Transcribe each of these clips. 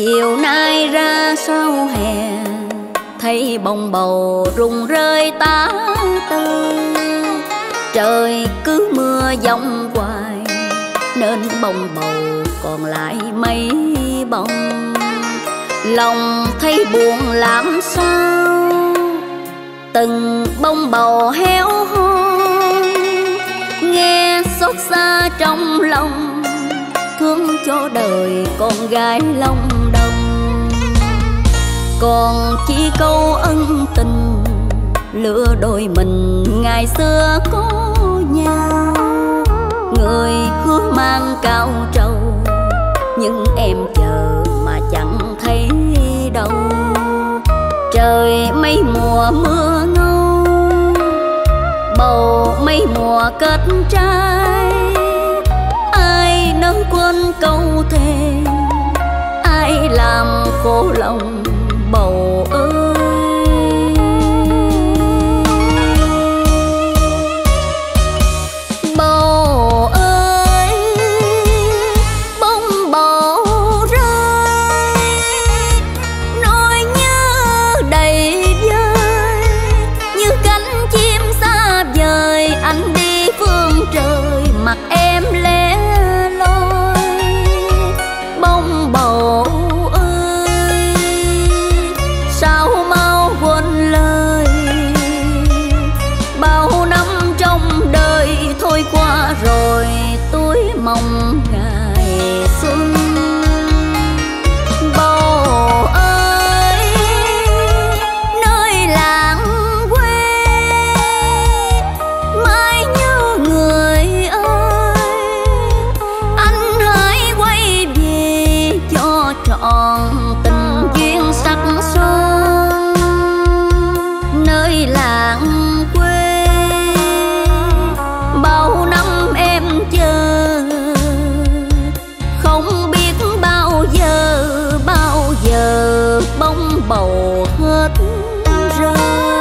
Chiều nay ra sau hè, thấy bông bầu rụng rơi tá tơi. Trời cứ mưa giông hoài, nên bông bầu còn lại mấy bông. Lòng thấy buồn làm sao, từng bông bầu héo hon. Nghe xót xa trong lòng, thương cho đời con gái long đồng. Còn chỉ câu ân tình, lứa đôi mình ngày xưa có nhau. Người hứa mang cao trầu, nhưng em chờ mà chẳng thấy đâu. Trời mấy mùa mưa ngâu, bầu mấy mùa kết trái. Ai nỡ quên câu thề, ai làm khổ lòng bầu ơi. Bầu ơi, bông bầu rơi, nỗi nhớ đầy vơi. Như cánh chim xa vời, anh đi phương trời, mặt em lẻ loi. Bông bầu ơi, sao mau quên lời. Bao năm trong đời thôi qua rồi, tuổi mong ngày xuân. Bầu ơi, nơi làng quê, mãi nhớ người ơi. Anh hãy quay về cho trọn tình duyên sắc son. Nơi làng quê, bao năm em chờ, không biết bao giờ bông bầu hết rơi.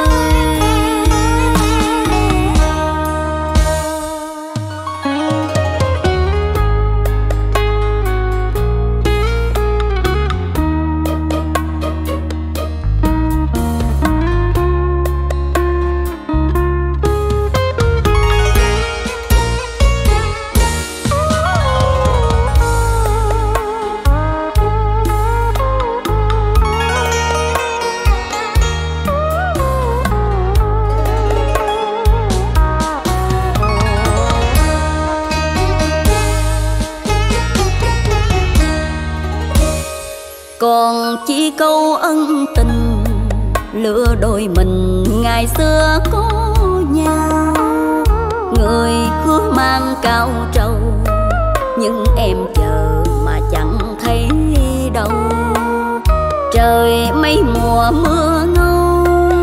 Còn chỉ câu ân tình, lứa đôi mình ngày xưa có nhau. Người hứa mang cao trầu, nhưng em chờ mà chẳng thấy đâu. Trời mấy mùa mưa ngâu,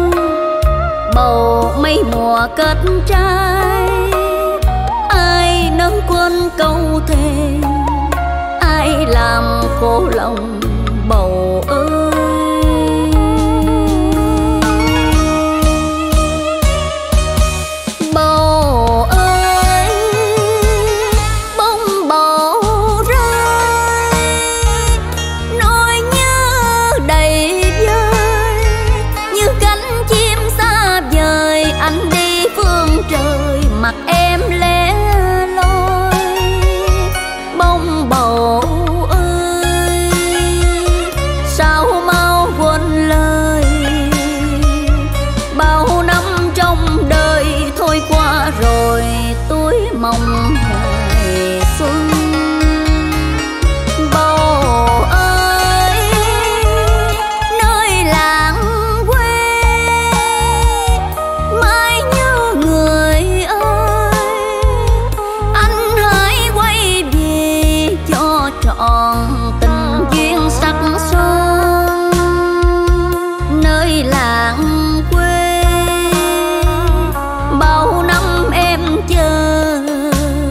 bầu mấy mùa kết trái. Ai nỡ quên câu thề, ai làm khổ lòng bầu ơi. Bầu ơi, bông bầu rơi, nỗi nhớ đầy vơi. Như cánh chim xa vời, anh đi phương trời, mặt em lẻ loi. Bông bầu sao mau quên lời. Bao năm trong đời thôi qua rồi, tuổi mong ngày xuân. Bầu ơi, nơi làng quê, mãi nhớ người ơi. Anh hãy quay về cho trọn tình duyên sắc son. Nơi làng quê, bao năm em chờ,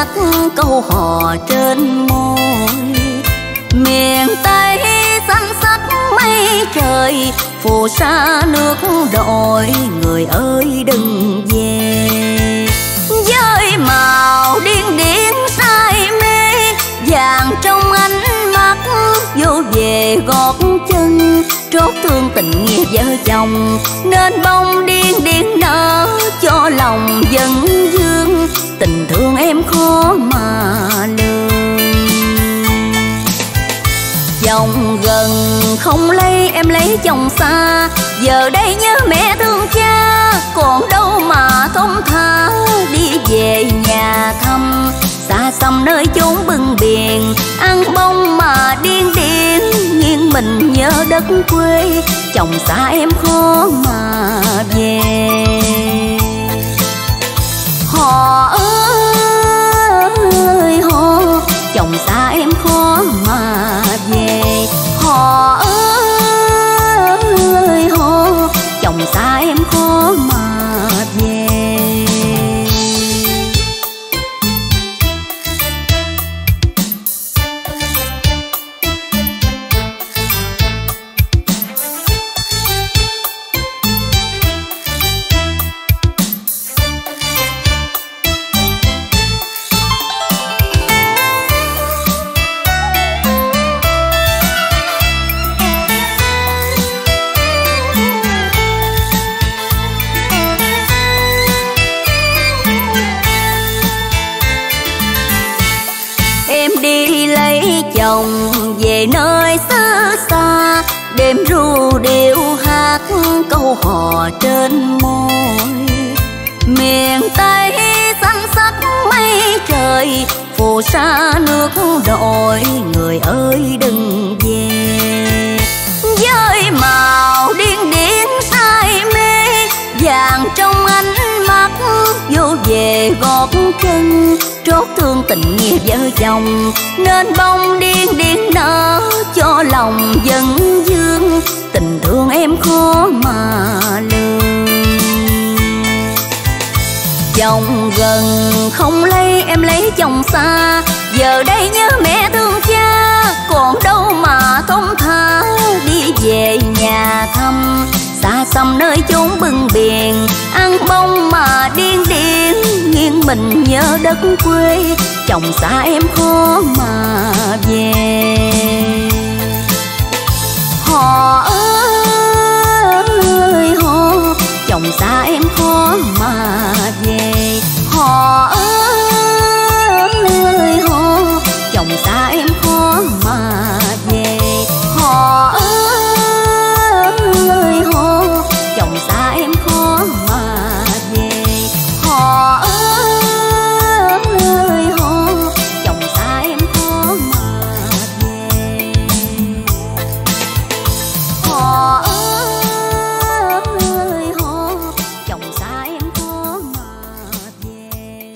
câu hò trên môi. Miền Tây xanh sắc mây trời, phù sa nước đồi, người ơi đừng về. Với màu điên điển say mê, vàng trong ánh mắt vô về gót chân. Trót thương tình nghĩa vợ chồng, nên bông điên điển nở cho lòng dân dương. Tình thương em khó mà lường. Chồng gần không lấy em lấy chồng xa, giờ đây nhớ mẹ thương cha, còn đâu mà thông thả đi về nhà thăm. Xa xăm nơi chốn bưng biển, ăn bông mà điên điển, nghiêng mình nhớ đất quê, chồng xa em khó mà về. Họ ơi họ, chồng xa em khó mà về. Họ ơi họ, chồng xa em khó mà về. Chồng về nơi xa xa, đêm ru điệu hát câu hò trên môi. Miền Tây xanh sắc mây trời, phù sa nước đồi, người ơi đừng về. Với màu điên điển say mê, vàng trong ánh mắt vô về gót chân. Trót thương tình nghĩa vợ chồng, nên bông điên điển nở cho lòng dân dương. Tình thương em khó mà lường. Chồng gần không lấy em lấy chồng xa, giờ đây nhớ mẹ thương cha, còn đâu mà thông thả đi về nhà thăm. Xa xăm nơi chốn bưng biển, ăn bông mà điên điển, nghiêng mình nhớ đất quê, chồng xa em khó mà về. Họ ơi họ, chồng xa em khó mà về. Họ ơi họ, chồng xa em khó mà về. Họ ơi họ, chồng xa em khó mà về. Họ ơi họ, chồng xa em khó mà về. Họ ơi họ, chồng xa em khó mà về.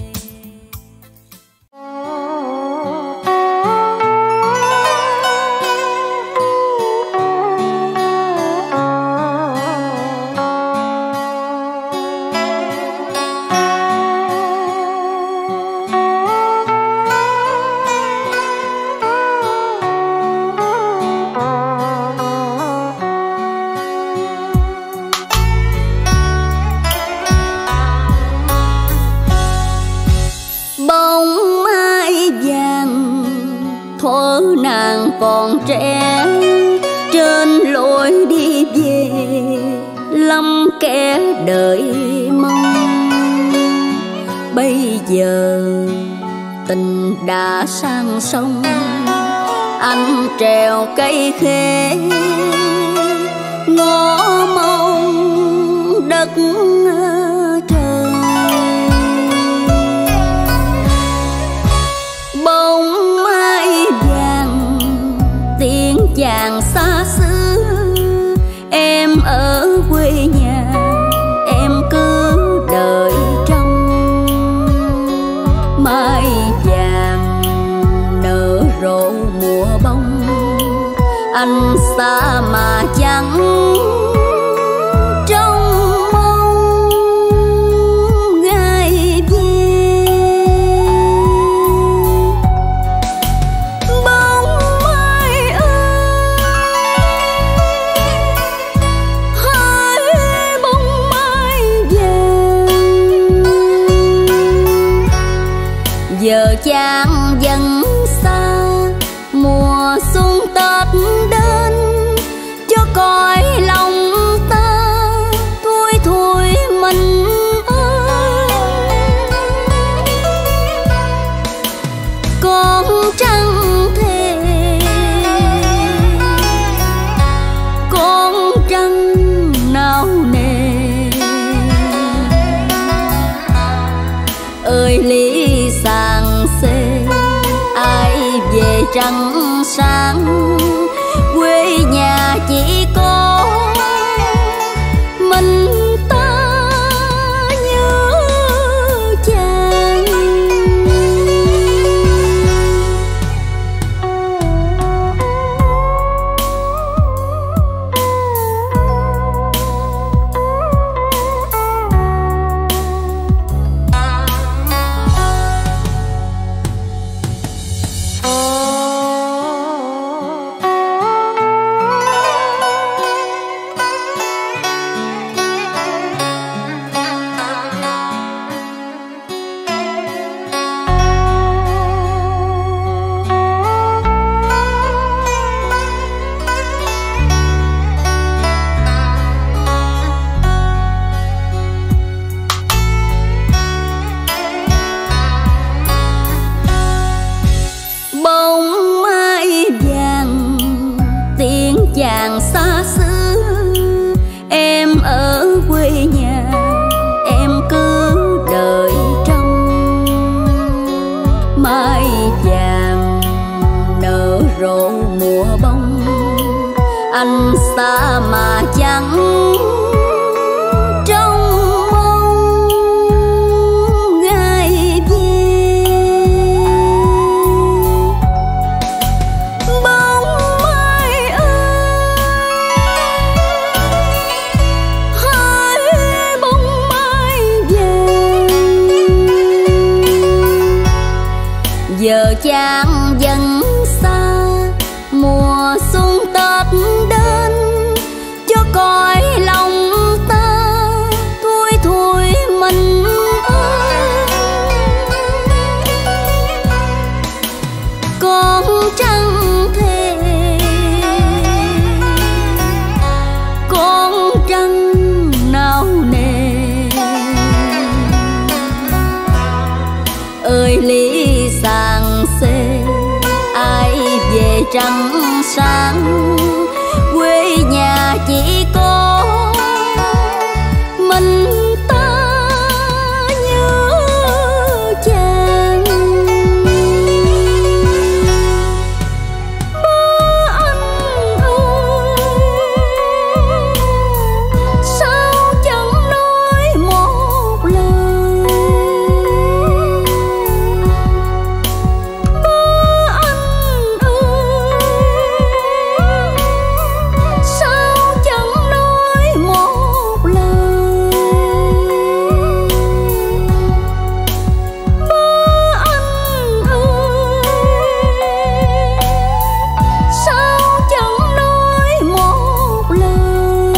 Bóng mai vàng thuở nàng còn trẻ, trên lối đi về lắm kẻ đợi mong. Bây giờ tình đã sang sông, anh trèo cây khế ngó mong đất trời. Bóng mai vàng tiếng chàng xa xứ, em ở quê nhà em cứ đợi trong. Mai vàng nở rộ mùa bông, anh xa mà chẳng trong mong ngày về. giờ chàng dần xa, mùa xuân Tết đến cho cõi lòng ta thui thui mình ơi. Con trăng thề, con trăng nào nề, ơi lý sàng xê ai về trăng sáng, quê nhà chỉ có mình ta nhớ chàng. Chàng xa xứ em ở quê nhà, em cứ đợi trong mai vàng nở rộ mùa bông. Anh xa mà chẳng trong mong ngày về. Bóng mai ơi, hỡi bóng mai vàng, giờ chàng dần xa, mùa xuân Tết đến cho cõi lòng ta thui thui mình ơi. Con trăng thề, con trăng nào nề, ơi lý sàng xê ai về trăng sáng, quê nhà chỉ có mình ta nhớ chàng. Ba anh ơi, sao chẳng nói một lời. Ba anh ơi, sao chẳng nói một lời. Ba anh ơi, sao chẳng nói một lời.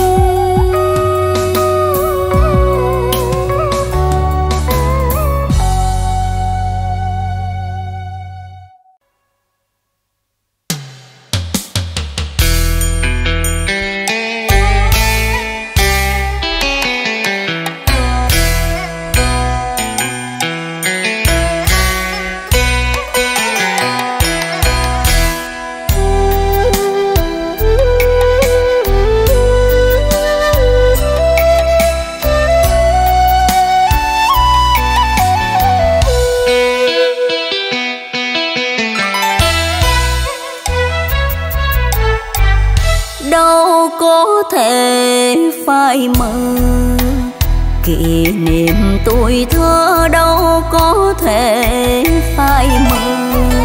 Đâu có thể phai mờ kỷ niệm tuổi thơ, đâu có thể phai mờ.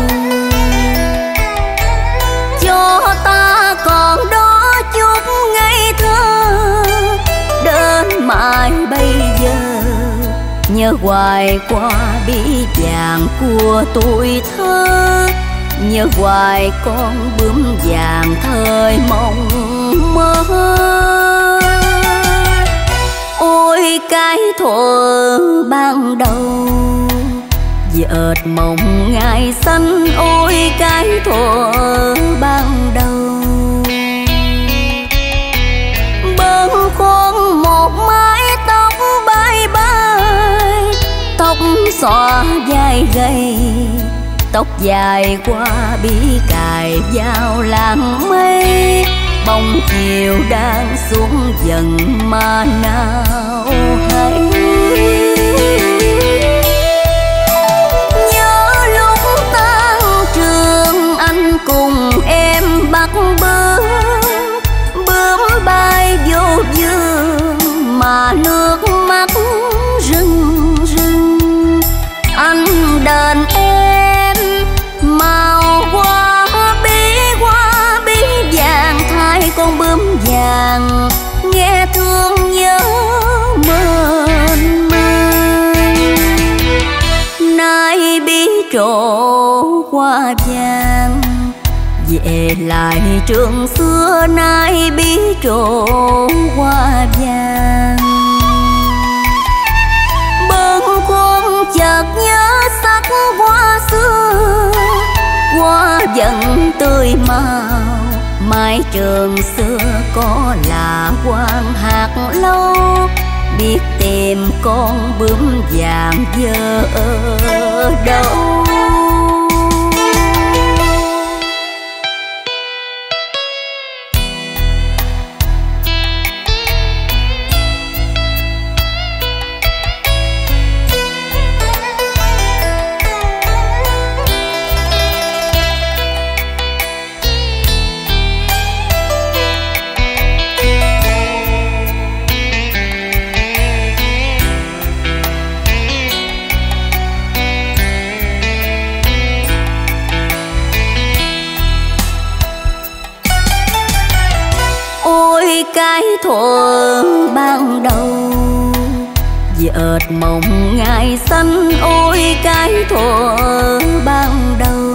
Cho ta còn đó chút ngây thơ, đến mãi bây giờ nhớ hoài qua bí vàng của tuổi thơ, nhớ hoài con bướm vàng thời mộng mơ. Ôi cái thuở ban đầu Dợt mộng ngày xanh ôi cái thuở ban đầu. Bâng khuâng một mái tóc bay bay, tóc xõa dài gầy, tóc dài qua bí cài vào làng mây. Bóng chiều đang xuống dần mà nào hay. Nhớ lúc tan trường anh cùng em bắt bướm, bướm bay vô vườn mà nước mắt rưng rưng. Anh đền em màu hoa bí vàng thay con bướm vàng, nghe thương nhớ mơn man. Nay bí trổ hoa vàng, về lại trường xưa nay bí trổ hoa vàng. Bâng khuâng chợt nhớ sắc hoa xưa, hoa vẫn tươi màu. Mái trường xưa có là quan hạt lâu, biết tìm con bướm vàng giờ ở đâu. Cái thuở ban đầu, dợt mộng ngày xanh ôi cái thuở ban đầu.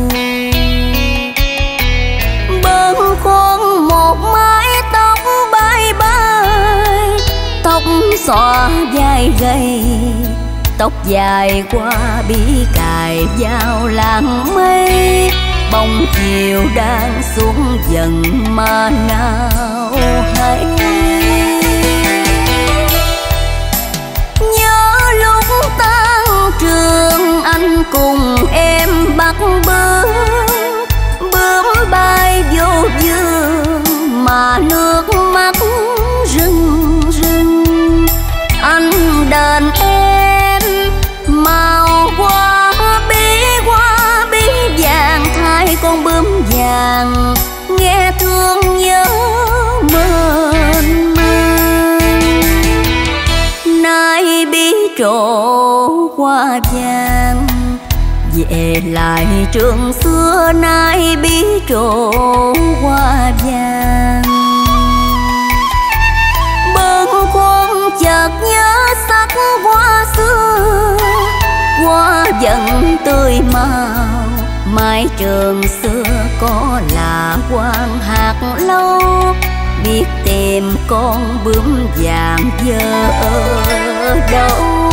Bâng khuâng một mái tóc bay bay, tóc xõa dài gầy, tóc dài qua bí cài vào làng mây. Bóng chiều đang xuống dần mà nào hay. Nhớ lúc tan trường anh cùng em bắt bướm, bướm bay vô vườn mà nước mắt rưng rưng. Anh đền em màu hoa bí vàng thay con bướm vàng, nghe thương nhớ mơn man. Nay bí trổ hoa vàng, về lại trường xưa nay bí trổ hoa vàng. Bâng khuâng chợt nhớ sắc hoa xưa, hoa vẫn tươi màu. Mái trường xưa có là quan hạt lâu, biết tìm con bướm vàng giờ ở đâu.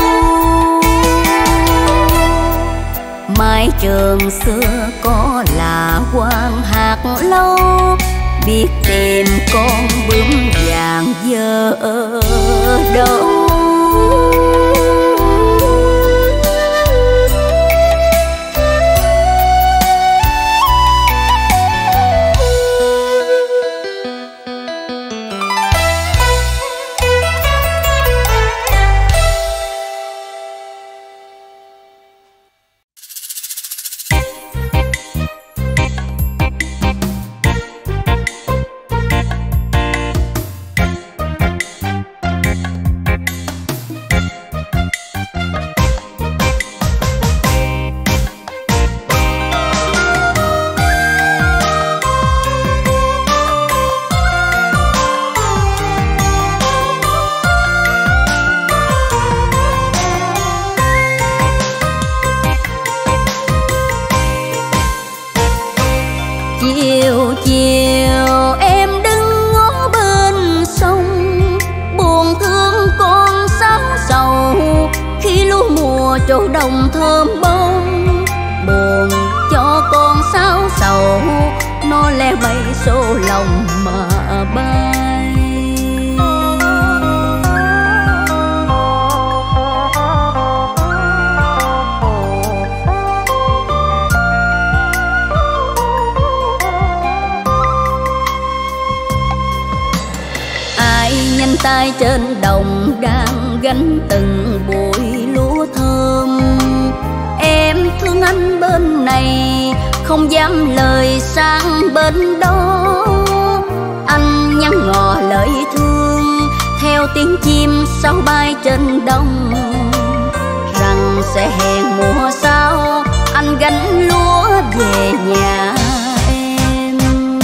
Mái trường xưa có là quan hạt lâu, biết tìm con bướm vàng giờ ở đâu. Chỗ đồng thơm bông xô lòng mà bay. Ai nhanh tay trên đồng đang gánh từng bụi lúa thơm. Em thương anh bên này không dám lời sang bên đó. Anh nhắn ngỏ lời thương theo tiếng chim sao bay trên đông, rằng sẽ hẹn mùa sau anh gánh lúa về nhà em.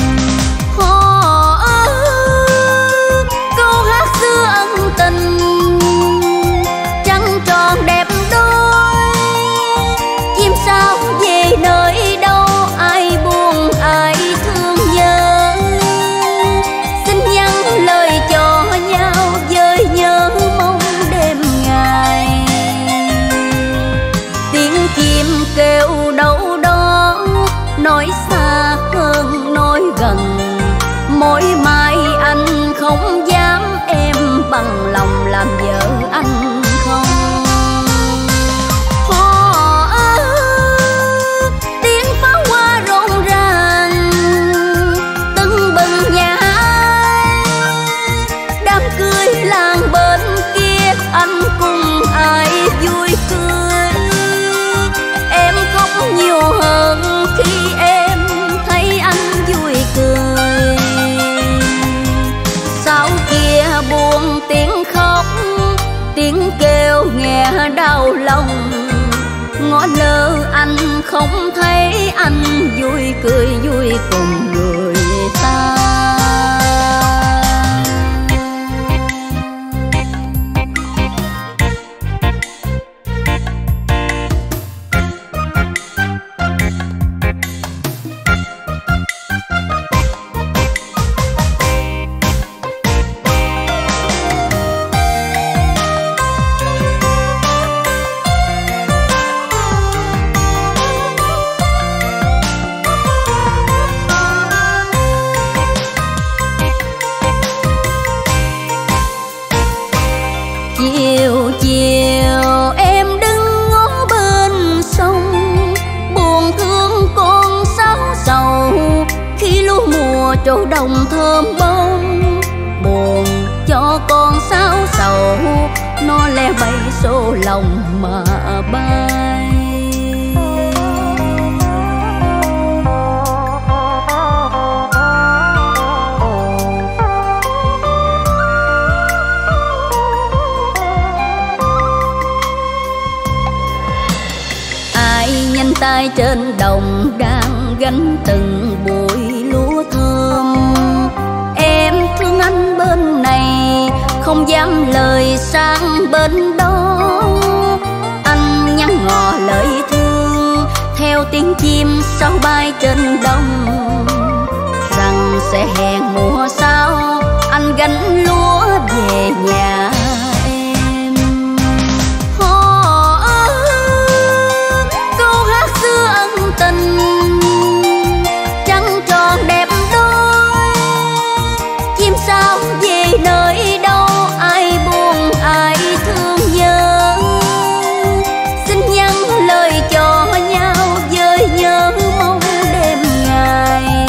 Hò ơi, câu hát xưa ân tình trăng tròn đẹp đôi. Chim sao về nơi đâu, ai buồn ai thương nhớ. Xin nhắn lời cho nhau với nhớ mong đêm ngày. Tiếng chim kêu đâu đó nói xa hơn nói gần. Mỗi mai anh không dám em bằng lòng làm vợ anh không. Anh cùng ai vui cười. Em khóc nhiều hơn khi em thấy anh vui cười. Sau kia buồn tiếng khóc, tiếng kêu nghe đau lòng. Ngó lơ anh không thấy anh vui cười vui cùng người ta. Chiều chiều em đứng ngó bên sông, buồn thương con sáo sầu khi lúa mùa trổ đồng thơm bông. Buồn cho con sáo sầu nó le bay xô lòng mà bay. Nhanh tay trên đồng đang gánh từng bụi lúa thơm. Em thương anh bên này không dám lời sang bên đó. Anh nhắn ngỏ lời thương theo tiếng chim sao bay trên đông, rằng sẽ hẹn mùa sau anh gánh lúa về nhà. Tình trăng tròn đẹp đôi. Chim sao về nơi đâu, ai buồn ai thương nhớ. Xin nhắn lời cho nhau với nhớ mong đêm ngày.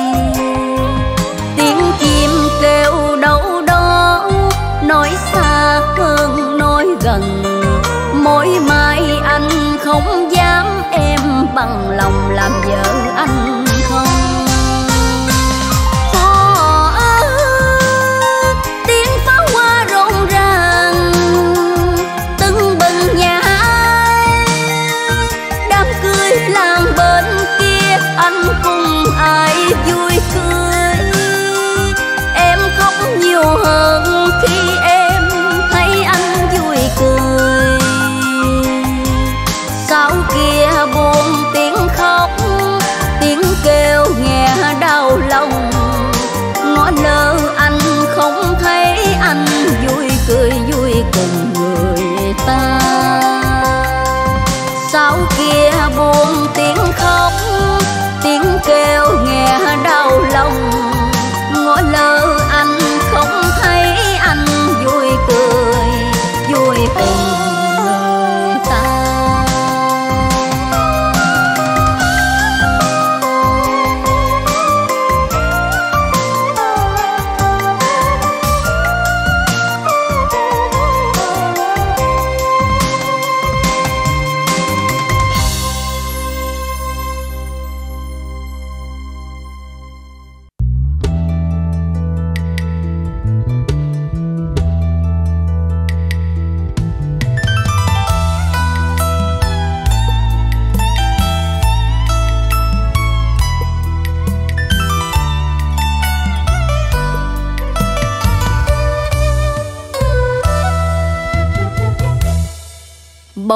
Tiếng chim kêu đâu đó nói xa hơn nói gần. Mỗi mai anh không dám em bằng lòng làm vợ anh không. Hò ơi, tiếng pháo hoa rộn ràng tưng bừng nhà ai. Đám cưới làng bên kia anh cùng ai vui cười. Em khóc nhiều hơn khi em thấy anh vui cười. Sau kia buồn tiếng khóc, tiếng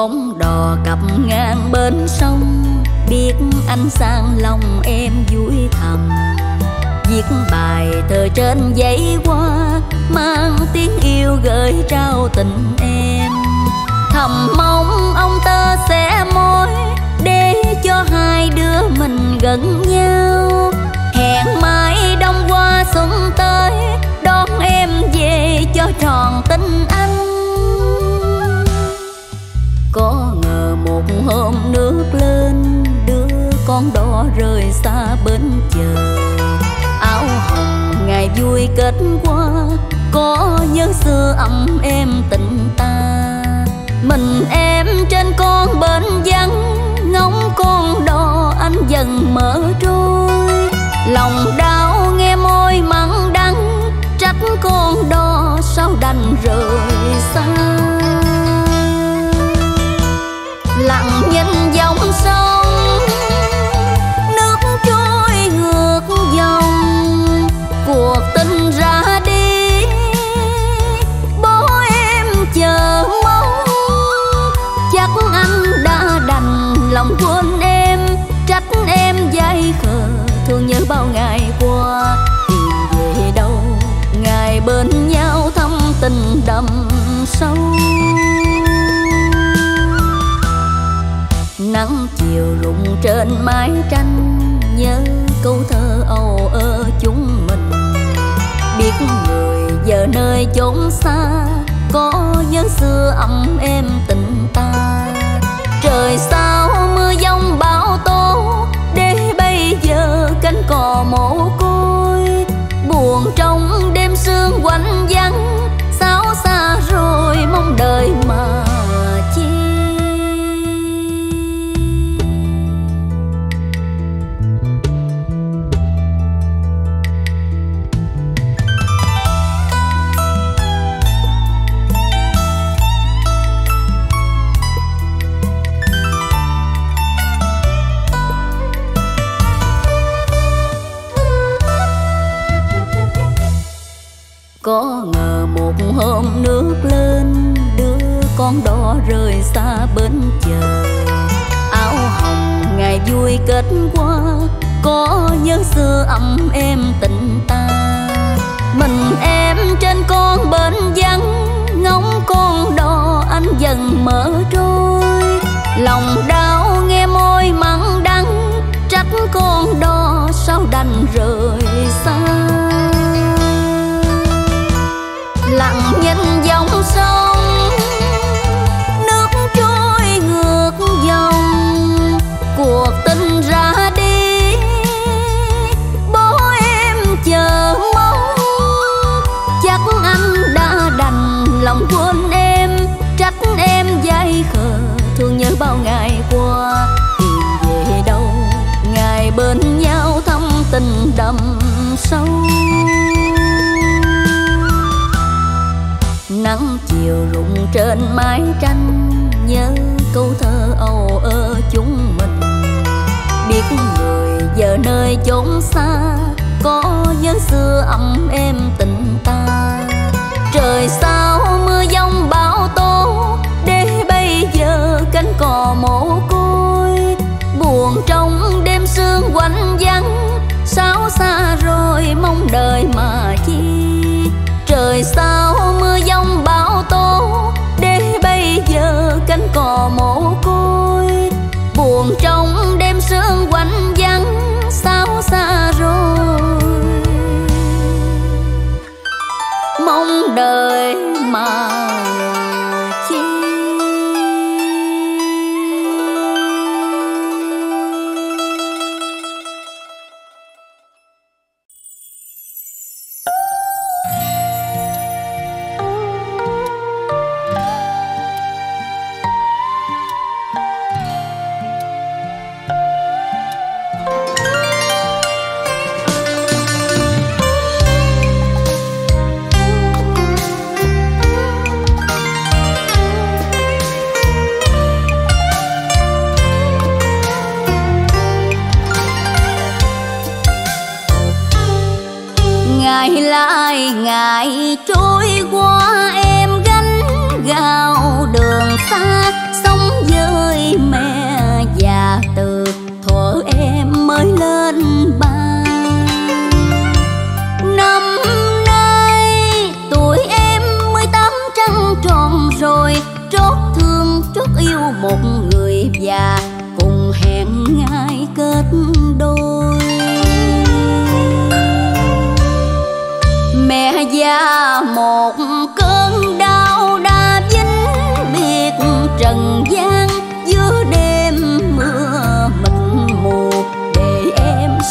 bóng đò cập ngang bên sông, biết anh sang lòng em vui thầm. Viết bài thơ trên giấy hoa, mang tiếng yêu gửi trao tình em. Thầm mong ông tơ sẽ mối, để cho hai đứa mình gần nhau. Hẹn mai đông qua xuân tới, đón em về cho tròn tình anh. Có ngờ một hôm nước lên, đưa con đò rời xa bến chờ. Áo hồng ngày vui kết qua, có nhớ xưa ấm em tình ta. Mình em trên con bến vắng, ngóng con đò anh dần mở trôi. Lòng đau nghe môi mặn đắng, trách con đò sao đành rời xa. Lặng nhìn dòng sông, nước trôi ngược dòng. Cuộc tình ra đi, bố em chờ mong. Chắc anh đã đành lòng quên em, trách em dại khờ thương nhớ bao ngày qua. Tìm về đâu ngày bên nhau thắm tình đậm sâu. Nắng chiều rụng trên mái tranh, nhớ câu thơ âu ơ chúng mình. Biết người giờ nơi chốn xa, có nhớ xưa ấm em tình ta. Trời sao mưa giông bão tố, để bây giờ cánh cò mồ côi. Buồn trong đêm sương quạnh vắng, sao xa rồi mong đời mà chi. Có ngờ một hôm nước lên, đưa con đò rời xa bến chờ. Áo hồng ngày vui kết qua, có nhớ xưa ấm em tình ta. Mình em trên con bến vắng, ngóng con đò anh dần mở trôi. Lòng đau nghe môi mặn đắng, trách con đò sao đành rời xa. Lặng nhìn dòng sông, nước trôi ngược dòng. Cuộc tình ra đi, bố em chờ mong. Chắc anh đã đành lòng quên em, trách em dại khờ thương nhớ bao ngày qua. Tìm về đâu ngày bên nhau thắm tình đậm sâu. Nắng chiều rụng trên mái tranh, nhớ câu thơ âu ơ chúng mình. Biết người giờ nơi chốn xa, có nhớ xưa ấm em tình ta. Trời sao mưa giông bão tố, để bây giờ cánh cò mồ côi. Buồn trong đêm sương quạnh vắng, sao xa rồi mong đời mà chi. Trời sao mưa giông bão tố, để bây giờ cánh cò mồ côi. Buồn trong đêm sương quạnh vắng, sao xa rồi mong đời mà chi.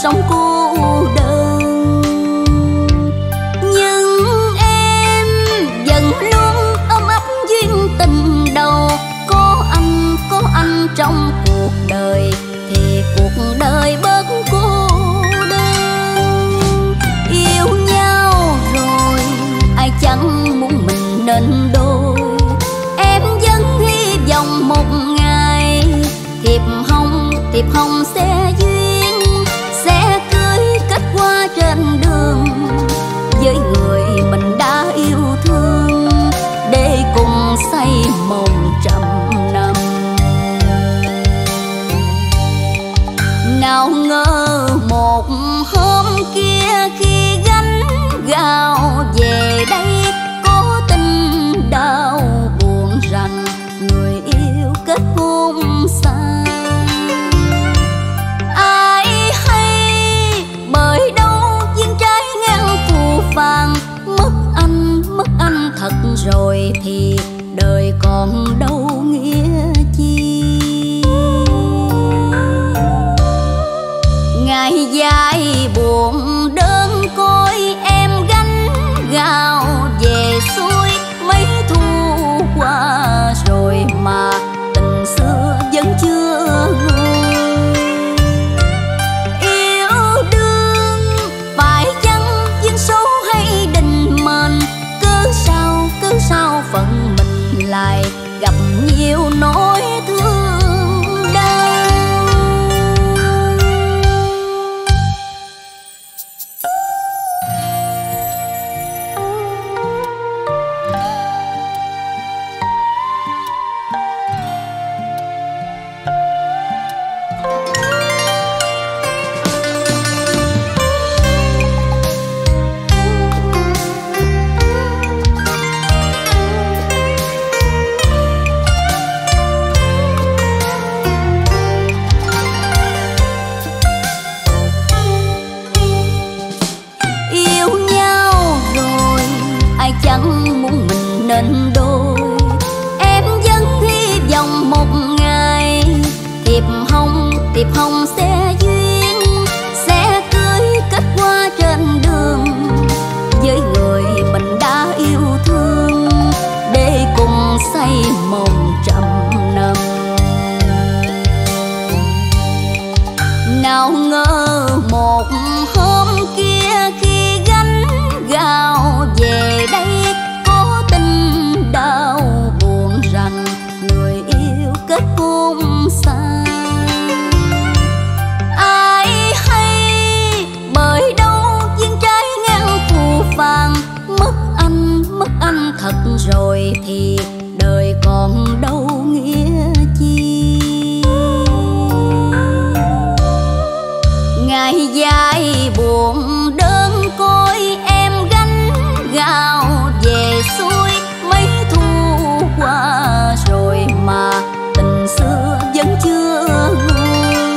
sống cô đơn. Nhưng em vẫn luôn ôm ấp duyên tình đầu. Có anh trong cuộc đời thì cuộc đời bớt cô đơn. Yêu nhau rồi ai chẳng muốn mình nên đôi. Em vẫn hy vọng một ngày thiệp hồng sẽ duyên, sẽ cưới kết hoa trên đường với người mình đã yêu thương, để cùng xây mộng trăm năm. Nào ngờ một hôm kia khi gánh gạo về đây, có tin đau buồn rằng người yêu kết hôn xa. Ai hay bởi đâu duyên trái ngang phù phàng, mất anh thật rồi thì đời còn đâu nghĩa chi. Ngày dài buồn đơn côi em gánh gạo về xuôi, mấy thu qua rồi mà tình xưa vẫn chưa nguôi. Yêu đương phải chăng duyên số hay định mệnh, cứ sao phận mình lại gặp nhiều nỗi thương đau. Chẳng muốn mình nên đôi. Em vẫn hy vọng một ngày thiệp hồng sẽ duyên, sẽ cưới kết hoa trên đường với người mình đã yêu thương, để cùng xây mộng trăm năm. Nào ngờ một hôm kia khi gánh gạo về đây, có tin đau buồn rằng người yêu kết hôn xa. Ai hay bởi đâu duyên trái ngang phù phàng, mất anh thật rồi thì đời còn đâu nghĩa chi. Ngày dài buồn đơn côi em gánh gạo về xuôi, mấy thu qua rồi mà tình xưa vẫn chưa nguôi.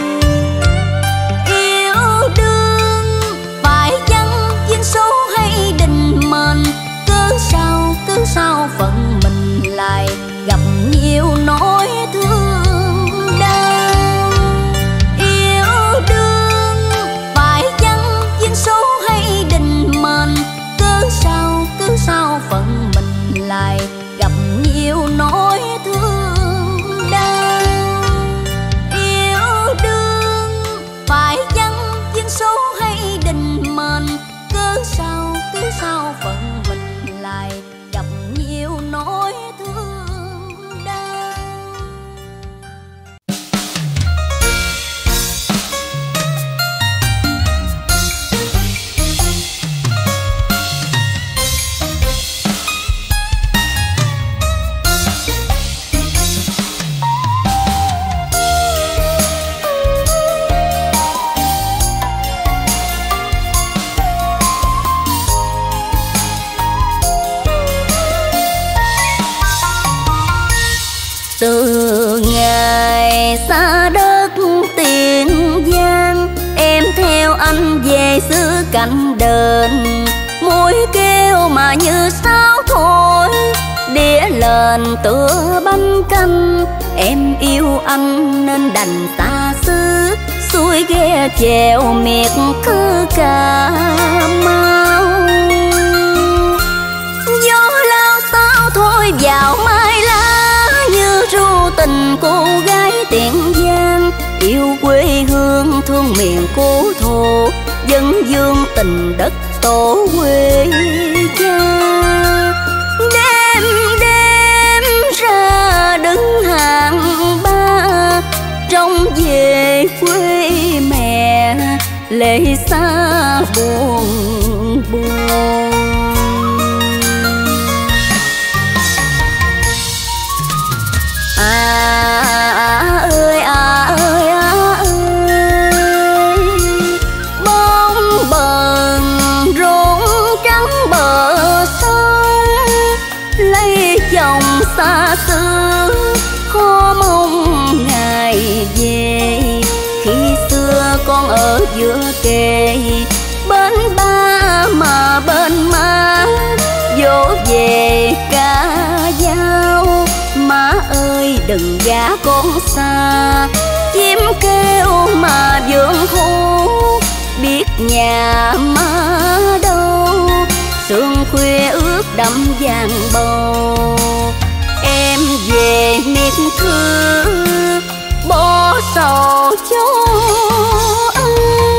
Yêu đương phải chăng duyên số hay định mệnh, cứ sao phận mình lại gặp nhiều nỗi thương đau. Yêu đương phải chăng duyên số hay định mệnh, cứ sao phận mình lại gặp nhiều nỗi thương đau. Yêu đương phải chăng duyên số hay định mệnh, cứ sao phận mình lại gặp nhiều nỗi thương đau. Từ ngày xa đất Tiền Giang, em theo anh về xứ Cảnh Đền. Môi kêu mà như sáo thổi, đĩa lên tựa bánh canh. Em yêu anh nên đành xa xứ, xuôi ghe chèo miệt cứ Cà Mau. Gió lao sao thôi vào mai lá, như ru tình cô gái Tiền Giang. Yêu quê hương thương miền cố thổ, dân dương tình đất tổ quê cha. Đêm đêm ra đứng hàng ba, trông về quê mẹ lệ xa buồn buồn. Ơi bóng bờn rốn trắng bờ sông, lấy chồng xa xứ khó mong ngày về. Khi xưa con ở giữa kề, bên ba mà bên má, dỗ về cả dao. Má ơi đừng gả con xa, chim kêu mà vườn hú, biết nhà má đâu. Sương khuya ướt đẫm vàng bầu, em về miệt thư bỏ sầu cho anh.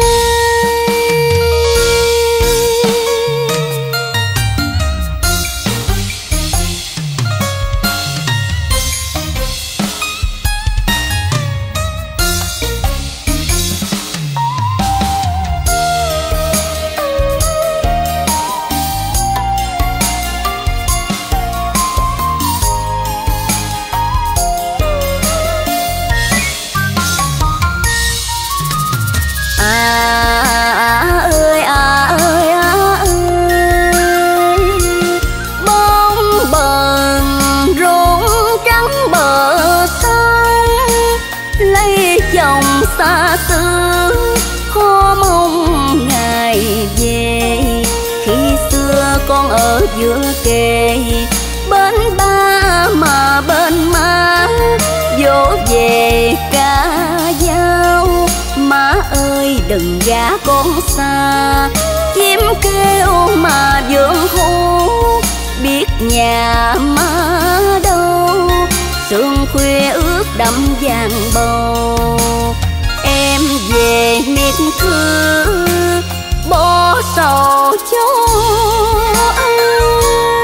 Bóng bờn rốn trắng bờ sông, lấy chồng xa xứ khó mong ngày về. Khi xưa con ở giữa kề, bên ba mà bên má, dỗ về cả dao. Má ơi đừng gả con xa, chim kêu mà vườn hú, biết nhà má đâu. Sương khuya ướt đẫm vàng bầu, em về miệt thư bỏ sầu cho anh.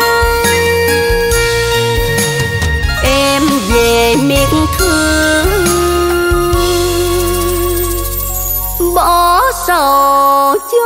Em về miệt thư bỏ sầu cho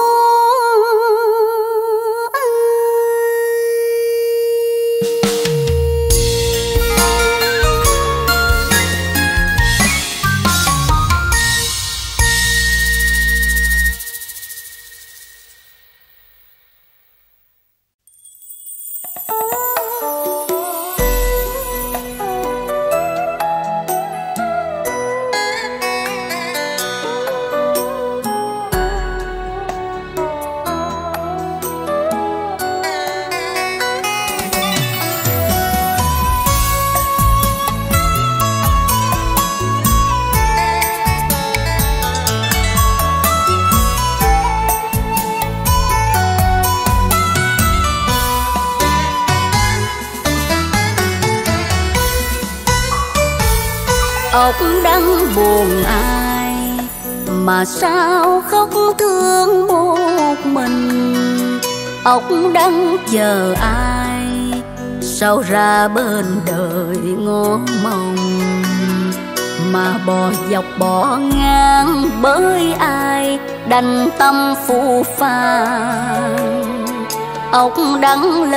ốc đắng buồn ai mà sao khóc thương một mình. Ốc đắng chờ ai sao ra bên đời ngó mong, mà bò dọc bỏ ngang bởi ai đành tâm phù phàng. Ốc đắng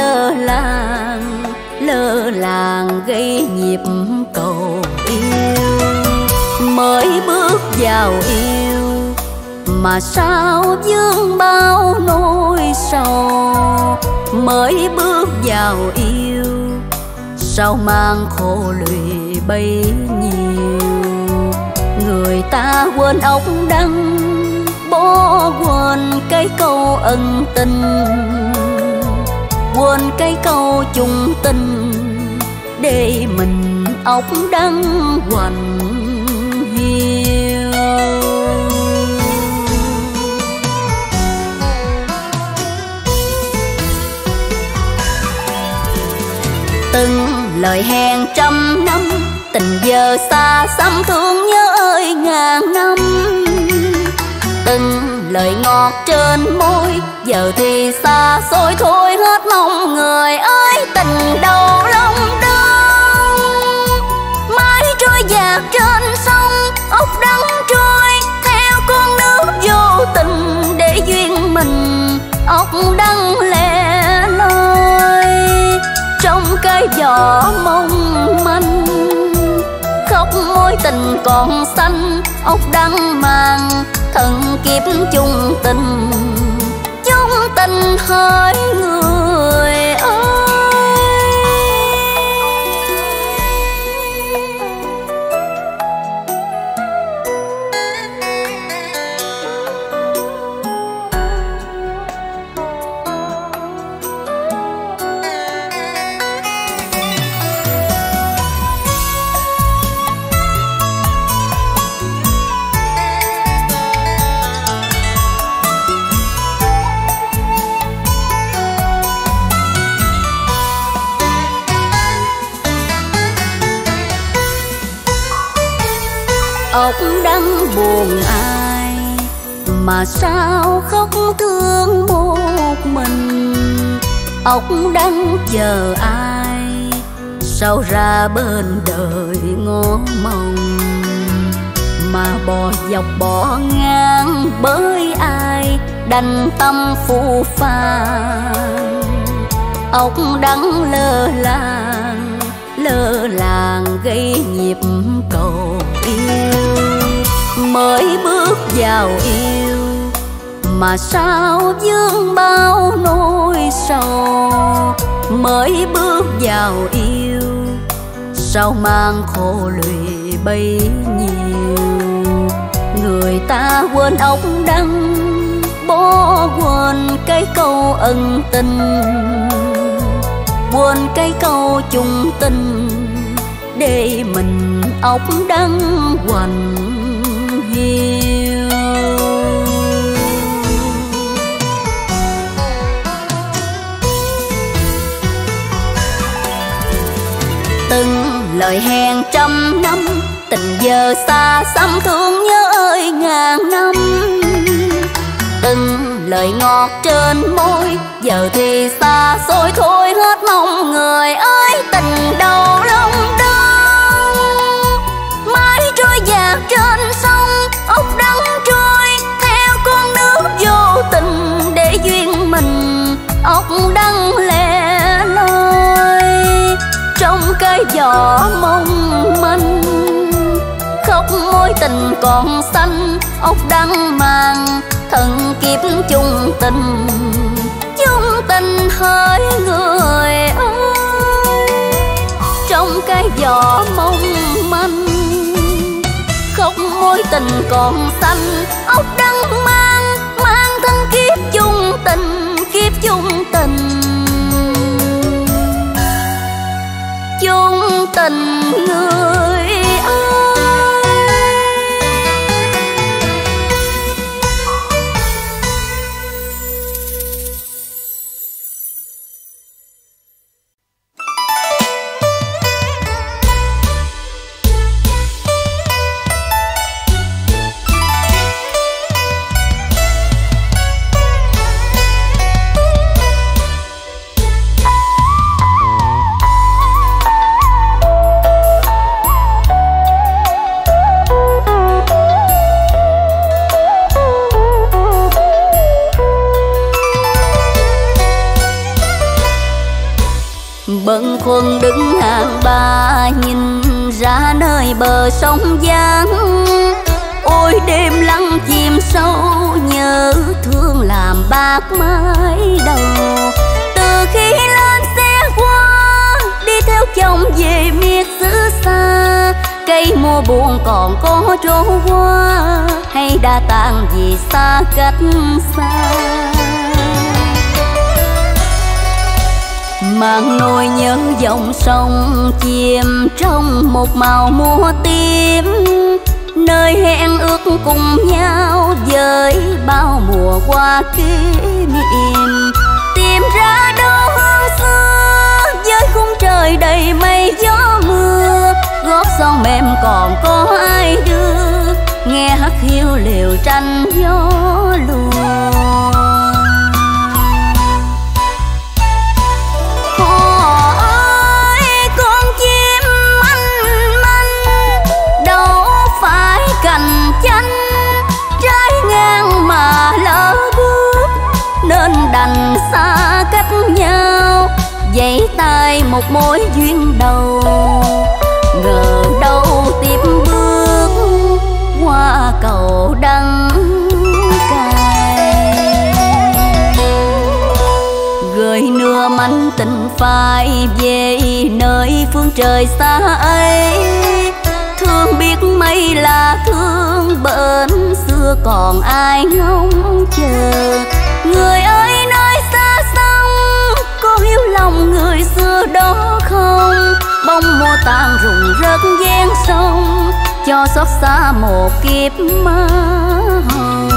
lơ làng gây nhịp cầu yêu. Mới bước vào yêu mà sao vương bao nỗi sầu. Mới bước vào yêu sao mang khổ lụy bấy nhiêu. Người ta quên ốc đắng, bỏ quên cái câu ân tình, quên cái câu chung tình, để mình ốc đắng hoành hiu. lời hẹn trăm năm, tình giờ xa xăm thương nhớ ơi ngàn năm. Từng lời ngọt trên môi, giờ thì xa xôi thôi hết mong người ơi. Tình đầu lòng đơn mãi trôi dạt trên sông, ốc đắng trôi theo con nước vô tình, để duyên mình ốc đắng lẻ loi trong cái gió mong manh. Khóc mối tình còn xanh, ốc đắng mang thân kiếp chung tình, chung tình hỡi người ơi. Ốc đắng buồn ai mà sao khóc thương một mình. Ốc đắng chờ ai sao ra bên đời ngó mong, mà bò dọc bỏ ngang bởi ai đành tâm phù phàng. Ốc đắng lơ làng gây nhịp cầu yêu. Mới bước vào yêu mà sao vương bao nỗi sầu, mới bước vào yêu sao mang khổ lụy bấy nhiêu. Người ta quên ốc đắng, bỏ quên cái câu ân tình, quên cái câu chung tình, để mình ốc đắng hoành hiu. Từng lời hẹn trăm năm, tình giờ xa xăm thương nhớ ơi ngàn năm. Từng lời ngọt trên môi, giờ thì xa xôi thôi hết mong người ơi. Tình đầu lòng đơn mãi trôi dạt trên sông, ốc đắng trôi theo con nước vô tình, để duyên mình ốc đắng lẻ loi trong cái gió mong manh. Khóc mối tình còn xanh, ốc đắng mang thân kiếp chung tình, chung tình hỡi người ơi. Trong cái gió mong manh, khóc mối tình còn xanh, ốc đắng mang thân kiếp chung tình, kiếp chung tình, chung tình người ơi. Bâng khuâng đứng hàng ba, nhìn ra nơi bờ sông Giang. Ôi đêm lặng chìm sâu, nhớ thương làm bạc mái đầu. Từ khi lên xe qua, đi theo chồng về miệt xứ xa. Cây mùa buồn còn có trổ hoa, hay đã tàn vì xa cách xa. Mang nỗi nhớ dòng sông chìm trong một màu mùa tím, nơi hẹn ước cùng nhau với bao mùa qua kỷ niệm. Tìm ra đâu hương xưa với khung trời đầy mây gió, son mềm còn có ai đưa, nghe hắt hiu liều tranh gió lùa. Họ ơi con chim anh manh, đâu phải cành chanh, trái ngang mà lỡ bước nên đành xa cách nhau. Giãy tay một mối duyên đầu, ngờ đâu tiếp bước qua cầu đắng cay. Gửi nửa mảnh tình phai về nơi phương trời xa ấy, thương biết mấy là thương bến xưa còn ai ngóng chờ. Người ơi nơi xa xăm, có hiếu lòng người xưa đó không? Bông mùa tàn rụng rớt gian sông, cho xót xa một kiếp má hồng.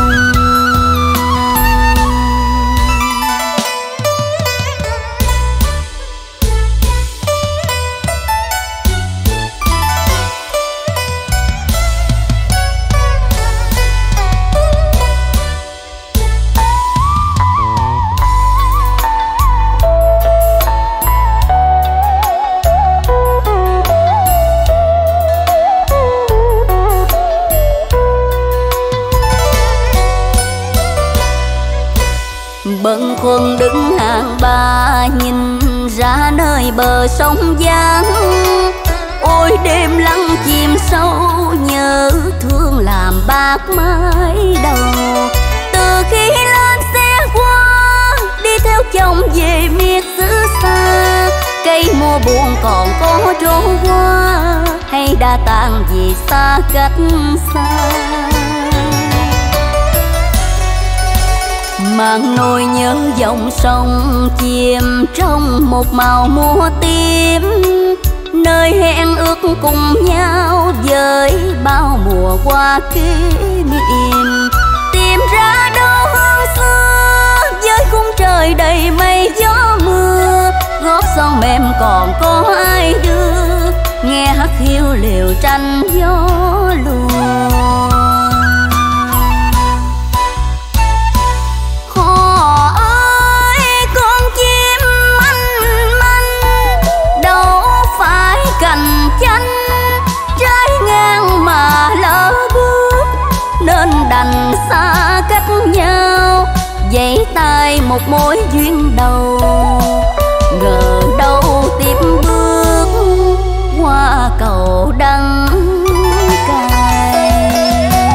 Bâng khuâng đứng hàng ba nhìn ra nơi bờ sông Giang. Ôi đêm lặng chìm sâu nhớ thương làm bạc mái đầu. Từ khi lên xe qua đi theo chồng về miệt xứ xa, cây mùa buồn còn có trổ hoa hay đã tàn vì xa cách xa. Mang nỗi nhớ dòng sông chìm trong một màu mùa tím, nơi hẹn ước cùng nhau với bao mùa qua kỷ niệm. Tìm ra đâu hương xưa với khung trời đầy mây gió mưa, gót son mềm còn có ai đưa, nghe hắt hiu liều tranh gió lùa. Cành chanh trái ngang mà lỡ bước nên đành xa cách nhau. Giãy tay một mối duyên đầu, ngờ đâu tiếp bước qua cầu đắng cay.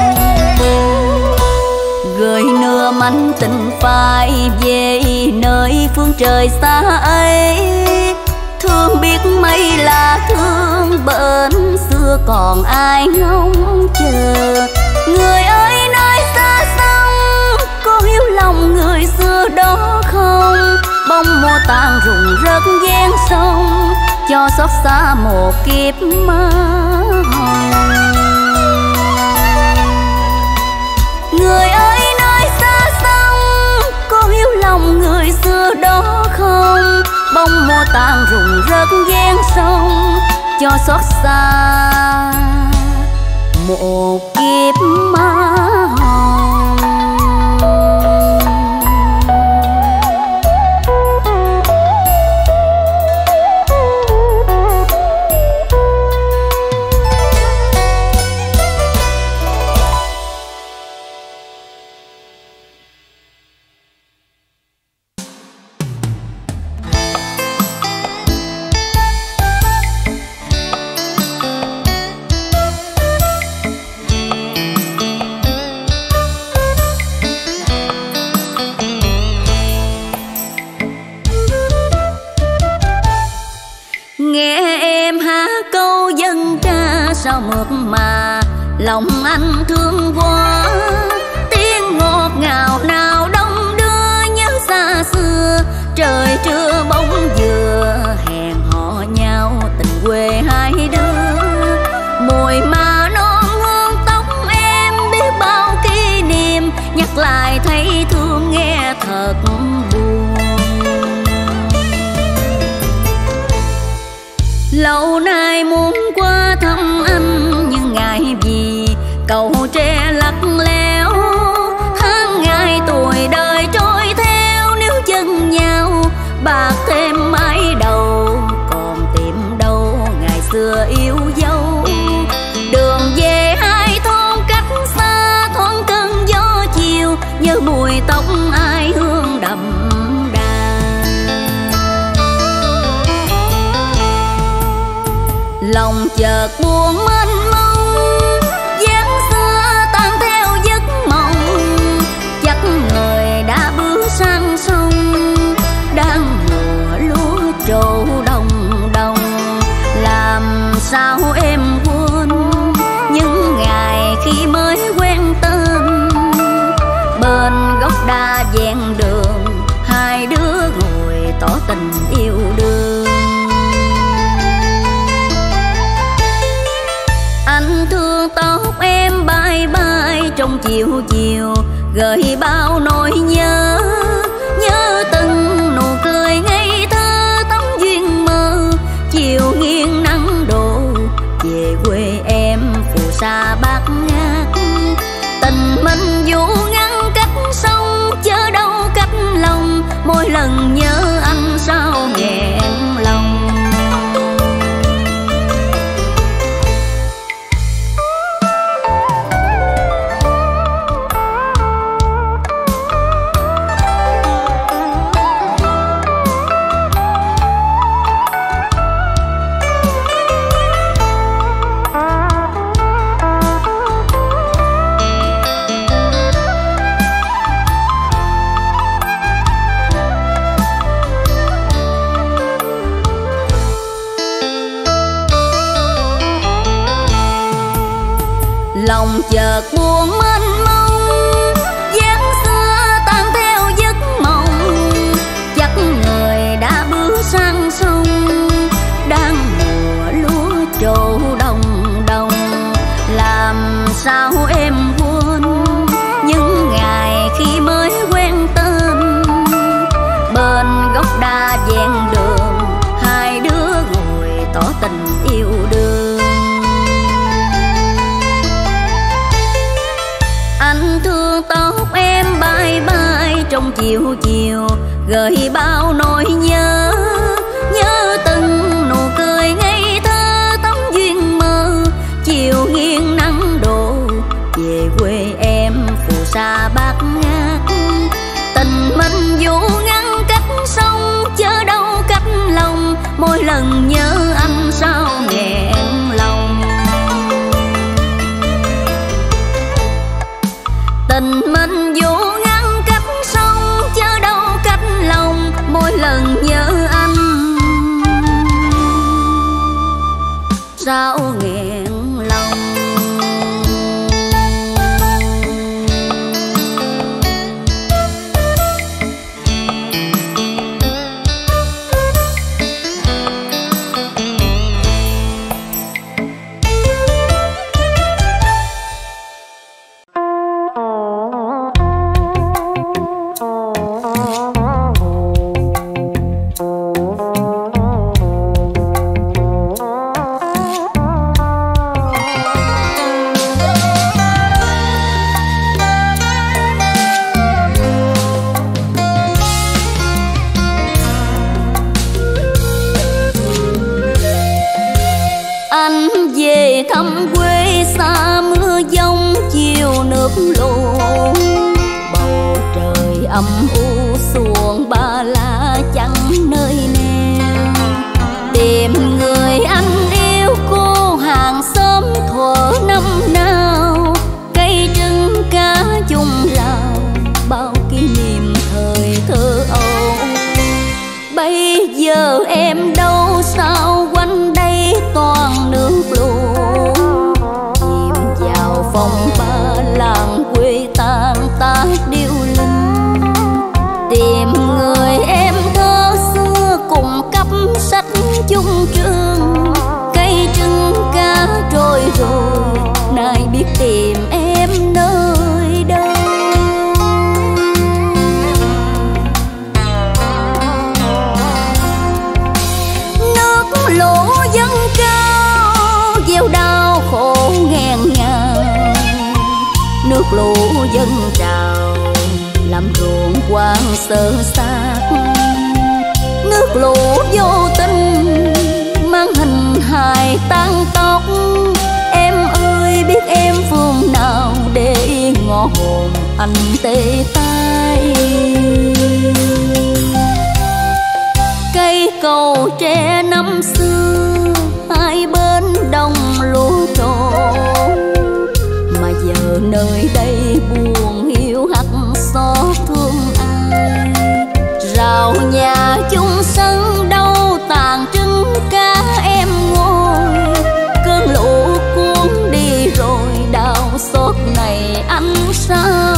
Gửi nửa mảnh tình phai về nơi phương trời xa ấy, thương biết mấy là thương bến xưa còn ai ngóng chờ. Người ơi nơi xa xăm, có hiếu lòng người xưa đó không? Bông mùa tàn rụng rớt gian sông, cho xót xa một kiếp má hồng. Người ơi nơi xa xăm, có hiếu lòng người xưa đó không? Bông mùa tàn rụng rớt gian sông, cho xót xa một kiếp má hồng. Sao mượt mà lòng anh thương quá, tiếng ngọt ngào nào đông đưa nhớ xa xưa. Trời trưa bóng dừa hẹn hò nhau tình quê hai đứa, mùi mà non hương tóc em biết bao kỷ niệm, nhắc lại thấy thương nghe thật buồn. Lâu nay muốn qua thăm anh tóc ai hương đậm đà. Lòng chợt buồn mênh mông, dáng xưa tan theo giấc mộng. Chắc người đã bước sang sông, đang mùa lúa trổ đồng đồng. Làm sao em quên những ngày khi mới quen tên. Bên gốc đa ven đường, hai đứa ngồi tỏ tình yêu đương. Anh thương tóc em bay bay trong chiều chiều, gợi bao nỗi nhớ. Nhớ từng nụ cười ngây thơ, tấm duyên mơ. Chiều nghiêng nắng đổ về quê em, phù sa bát ngát. Tình mình dù ngăn cách sông, chớ đâu cách lòng. Mỗi lần nhớ anh sao nghẹn lòng. Lòng chợt buồn mênh mông, dáng xưa tan theo giấc mộng. Chắc người đã bước sang sông, đang mùa lúa trổ đồng đồng. Làm sao em quên những ngày khi mới quen tên. Bên gốc đa ven đường, hai đứa ngồi tỏ tình yêu đương. Anh thương tóc em bay bay trong chiều chiều, gợi bao nỗi nhớ. Nhớ từng nụ cười ngây thơ, tấm duyên mơ. Chiều nghiêng nắng đổ về quê em, phù sa bát ngát. Tình mình dù ngăn cách sông, chớ đâu cách lòng. Mỗi lần nhớ anh sao nghẹn lòng. Tình mình dù ngăn cách sông, chớ đâu cách lòng. Mỗi lần nhớ anh sao nghẹn lòng. Anh về thăm quê xa mưa giông chiều nước lũ. Bầu trời âm u xuồng ba lá chẳng nơi neo. Tìm người anh yêu cô hàng xóm thuở năm nào. Cây trứng cá chung lào bao kỷ niệm thời thơ ấu. Bây giờ em đâu sao quanh đây toàn nước lũ. Chìm vào phong ba làng quê tan tác điêu linh. Tìm người em thơ xưa cùng cấp sách chung trường. Cây trứng cá trôi rồi nay biết tìm em nơi đâu. Nước lũ dâng cao gieo đau khổ nghẹn ngào. Nước lũ dâng trào làm ruộng quang sơ xác. Nước lũ vô tình mang hình hài tan tóc. Em ơi biết em phương nào để ngõ hồn anh tê tái. tay. Cây cầu tre năm xưa hai bên đồng lúa trổ, mà giờ nơi đây buồn hiu hắt xót thương ai. Rào nhà chung sân đâu tàn trứng cá em ngồi, cơn lũ cuốn đi rồi đau xót này anh sao.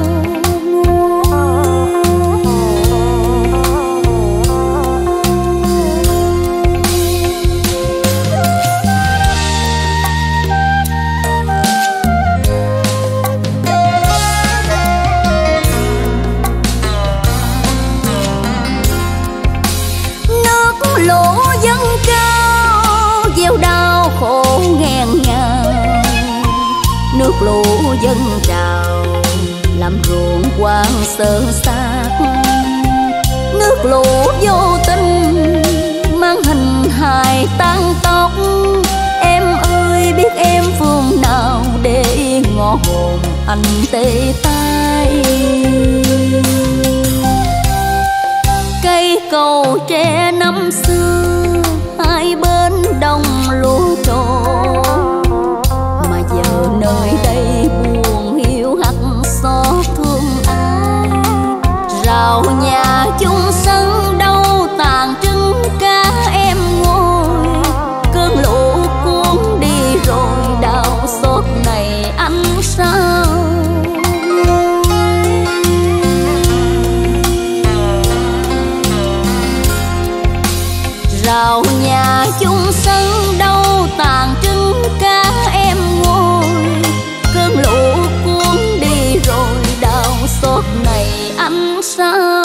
Nước lũ dâng trào làm ruộng quang sơ xác, nước lũ vô tình mang hình hài tan tóc. Em ơi biết em phương nào để ngõ hồn anh tê tái. Cây cầu tre năm xưa hai bên đồng lúa trổ, mà giờ nơi đây buồn hiu hắt xót thương ai. Rào nhà chung sân đâu tàn trứng cá em ngồi, cơn lũ cuốn đi rồi đau xót này anh sao. Rào nhà chung sân đâu tàn trứng cá em ngồi, cơn lũ cuốn đi rồi đau xót này anh sao.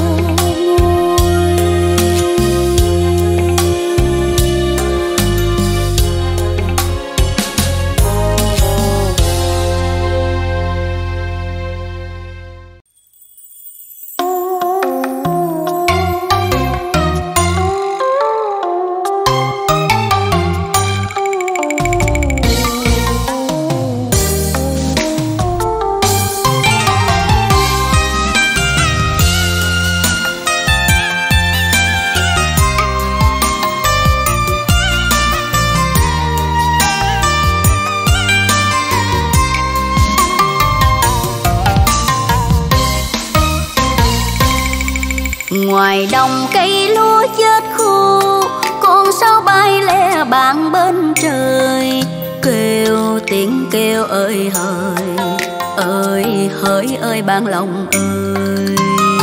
Ngoài đồng cây lúa chết khô, con sao bay lẻ bạn bên trời, kêu tiếng kêu ơi hỡi, ơi hỡi ơi bạn lòng ơi.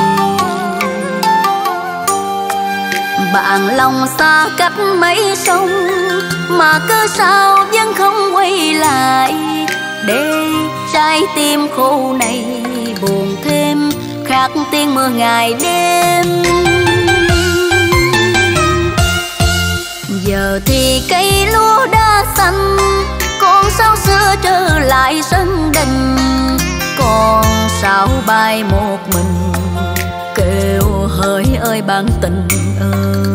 Bạn lòng xa cách mấy sông, mà cớ sao vẫn không quay lại, để trái tim khô này buồn thêm khát tiếng mưa ngày đêm. Giờ thì cây lúa đã xanh, con sao xưa trở lại sân đình, con sao bay một mình kêu hỡi ơi bạn tình ơi.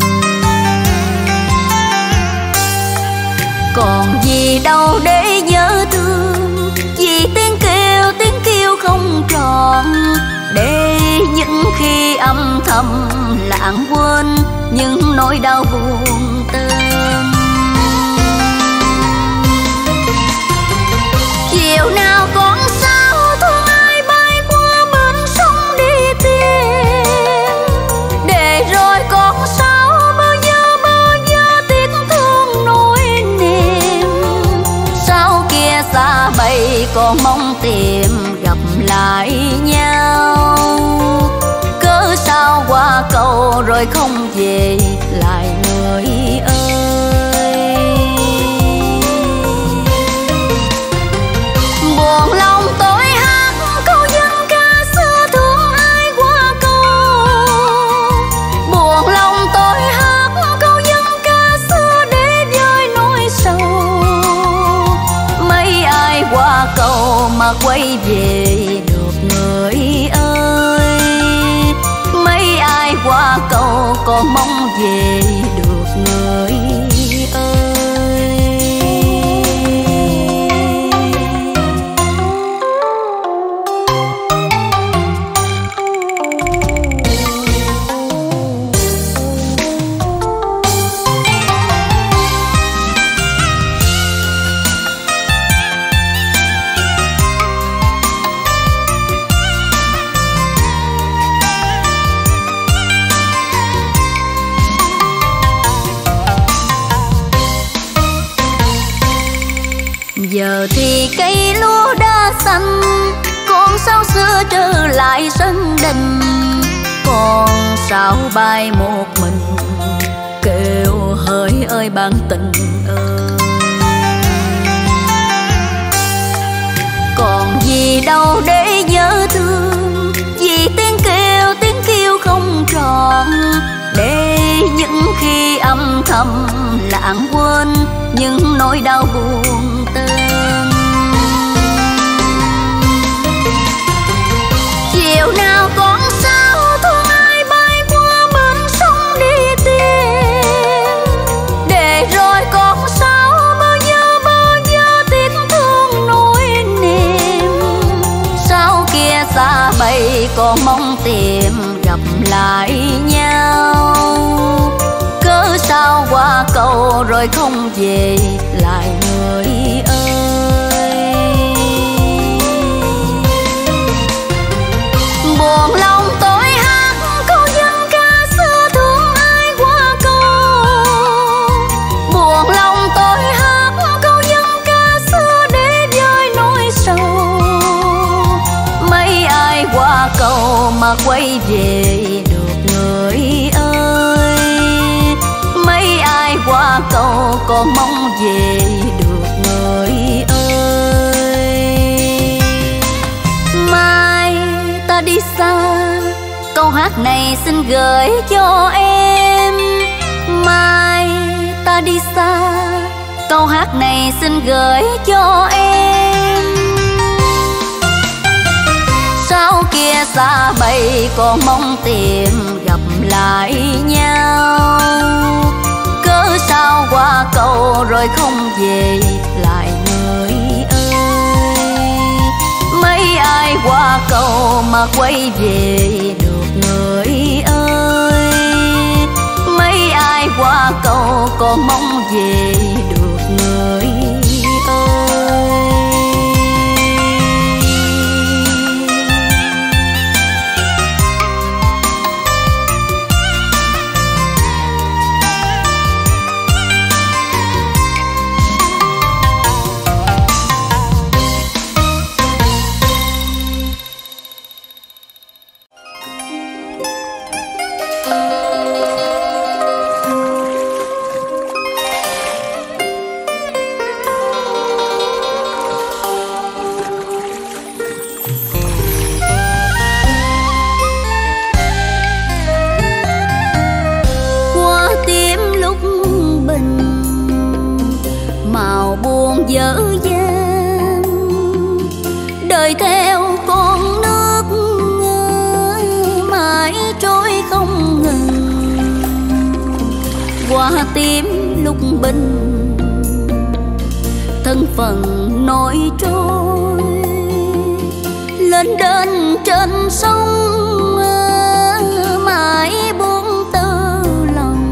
Còn gì đâu để nhớ thương, vì tiếng kêu không tròn, để những khi âm thầm lãng quên những nỗi đau buồn tênh. Chiều nào con sao thương ai bay qua bên sông đi tìm, để rồi con sao bao giờ tiếc thương nỗi niềm. Sao kia xa bay còn mong tìm gặp lại nhau, cớ sao qua cầu rồi không về lại người ơi. Buồn lòng tôi hát câu dân ca xưa thương ai qua cầu, buồn lòng tôi hát câu dân ca xưa để vơi nỗi sầu. Mấy ai qua cầu mà quay lại sân đình, còn sao bay một mình kêu hỡi ơi bạn tình ơi. Còn gì đâu để nhớ thương, vì tiếng kêu không tròn, để những khi âm thầm lãng quên những nỗi đau buồn tên. Chiều nào con sao thương ai bay qua bên sông đi tìm, để rồi con sao bao giờ tiếng thương nỗi niềm. Sao kia xa bay còn mong tìm gặp lại nhau, cớ sao qua cầu rồi không về lại người ơi. Buồn lòng tôi hát câu dân ca xưa thương ai qua cầu, buồn lòng tôi hát câu dân ca xưa để vơi nỗi sầu. Mấy ai qua cầu mà quay về được người ơi, mấy ai qua cầu còn mong về được người ơi. Mai ta đi xa, câu hát này xin gửi cho em. Mai ta đi xa, câu hát này xin gửi cho em. Sao kia xa bay còn mong tìm gặp lại nhau, cớ sao qua cầu rồi không về lại người ơi. Mấy ai qua cầu mà quay về được người ơi, mấy ai qua cầu còn mong về được người ơi. Dở dang đời theo con nước mãi trôi không ngừng. Qua tím lúc bình thân phận nổi trôi, lên đến trên sông mãi buông tơ lòng.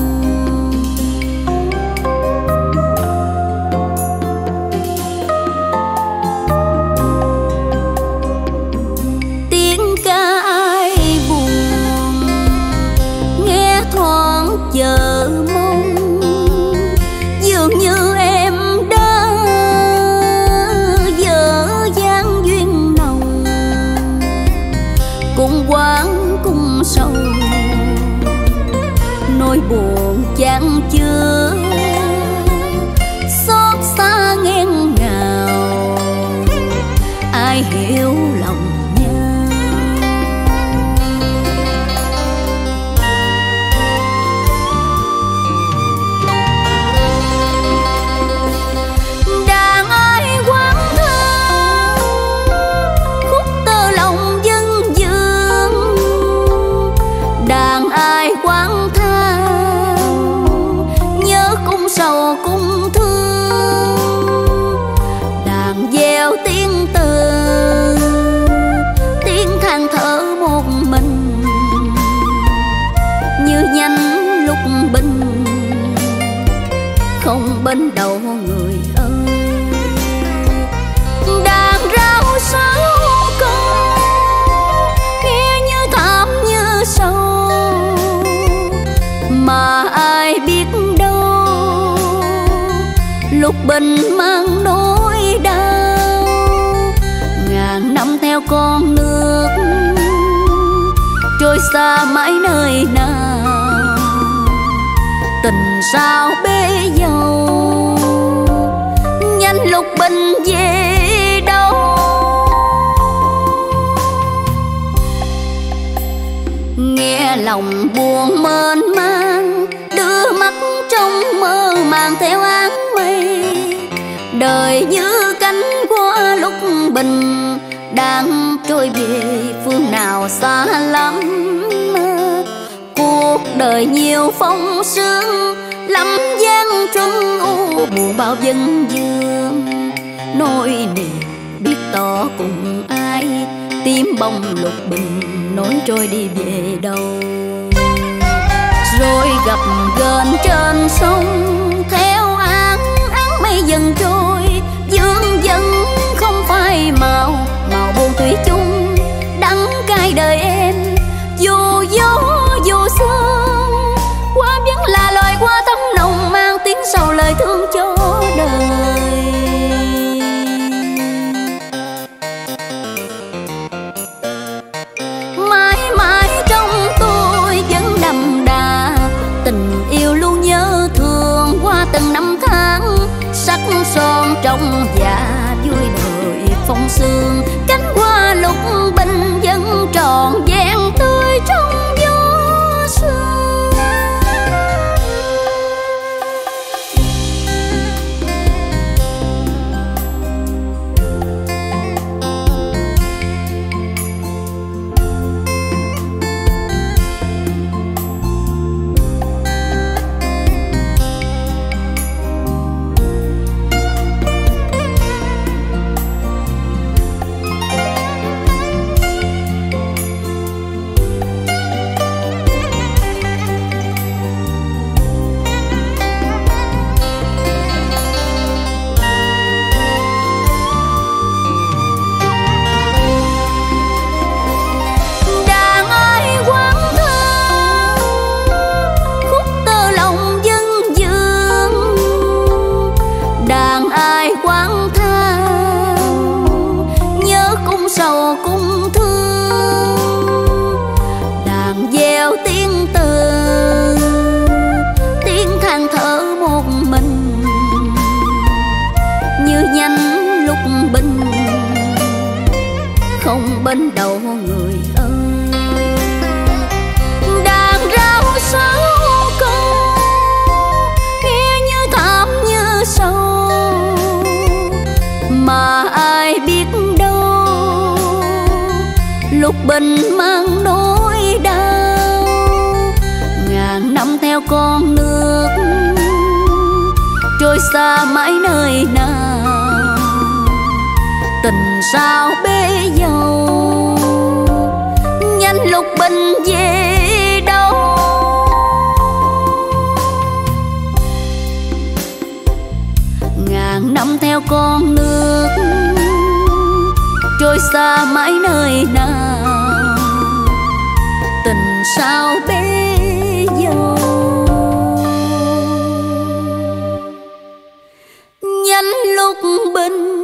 Chờ mong dường như em đã dở dang duyên nồng, cùng quán cùng sầu nỗi buồn chẳng chứa, xót xa nghẹn ngào ai hiểu lòng. Sầu cung thương đàn gieo tiếng từ, tiếng than thở một mình như nhánh lúc bình không bên đầu người ơi. Đàn rau sao con nghe như thảm như sầu, mà ai biết lúc bình mang nỗi đau. Ngàn năm theo con nước xa mãi nơi nào, tình sao bế dâu, nhanh lục bình về đâu. Nghe lòng buồn mênh mang, đưa mắt trong mơ màng theo áng mây. Đời như cánh qua lúc bình, đang trôi về phương nào xa lắm. Cuộc đời nhiều phong sương, lắm gian truân u buồn bao dân dương. Nỗi niềm biết tỏ cùng ai, tim bông lục bình nối trôi đi về đâu. Rồi gặp gền trên sông, theo áng mây dần trôi. Dương dân không phai màu, màu buồn thủy chung đắng cay đời em. Dù gió dù sương, qua vẫn là loài hoa thắm nồng, mang tiếng sầu lời thương cho đời. Mãi mãi trong tôi vẫn đậm đà tình yêu luôn nhớ thương qua từng năm tháng. Sắc son trong dạ vui đời phong sương, cánh hoa lục bình vẫn tròn vẹn tươi trong gió sương. Sầu cung thương đàn gieo tiếng từ, tiếng than thở một mình như nhánh lúc bình, không bên đầu người ơi. Đàn rau sáu câu nghe như thảm như sầu, mà ai biết lục bình mang nỗi đau. Ngàn năm theo con nước trôi xa mãi nơi nào, tình sao bế dâu, nhanh lục bình về đâu. Ngàn năm theo con nước trôi xa mãi nơi nào, tình sao bế dâu, nhanh lúc bình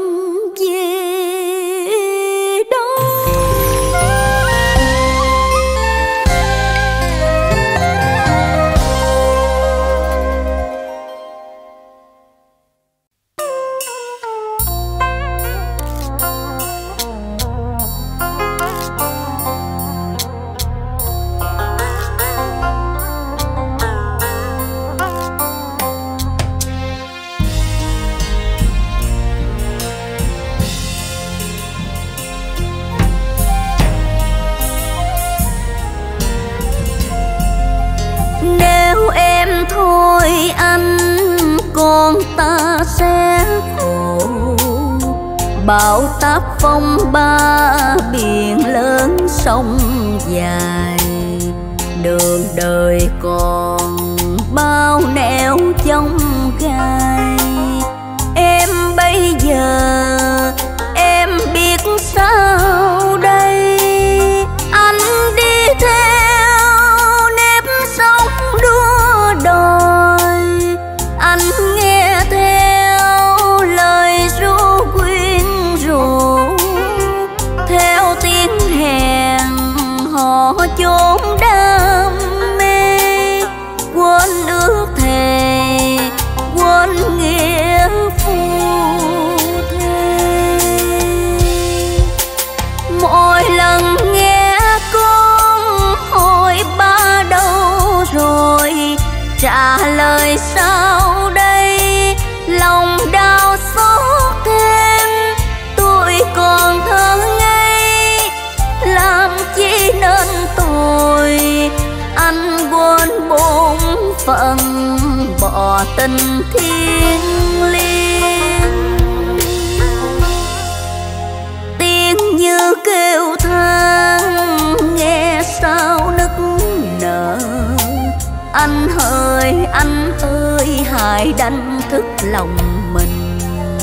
về đâu. Thôi anh con ta sẽ khổ, bão táp phong ba biển lớn sông dài. Đường đời còn bao nẻo chông gai, em bây giờ em biết sao đây. Anh đi theo nếp sống đua đòi, anh nghe theo lời ru quyến rũ, theo tiếng hẹn hò chốn trả lời sau đây, lòng đau xót thêm. Tôi còn thơ ngây, làm chi nên tôi anh quên bổn phận, bỏ tình thiêng liêng. Tiếng như kêu than nghe sao nức nở, anh ơi hãy đánh thức lòng mình.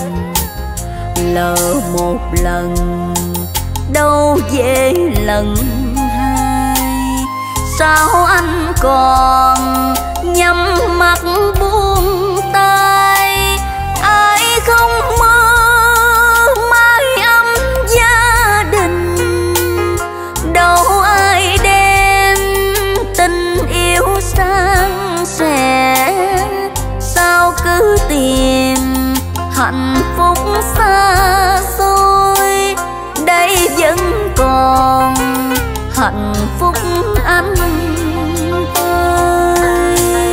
Lỡ một lần đâu về lần hai, sao anh còn nhắm mắt buông tay. Ai không mơ mái ấm gia đình, đâu ai đem tình yêu sang sẻ. Sao cứ tìm hạnh phúc xa xôi, đây vẫn còn hạnh phúc anh ơi.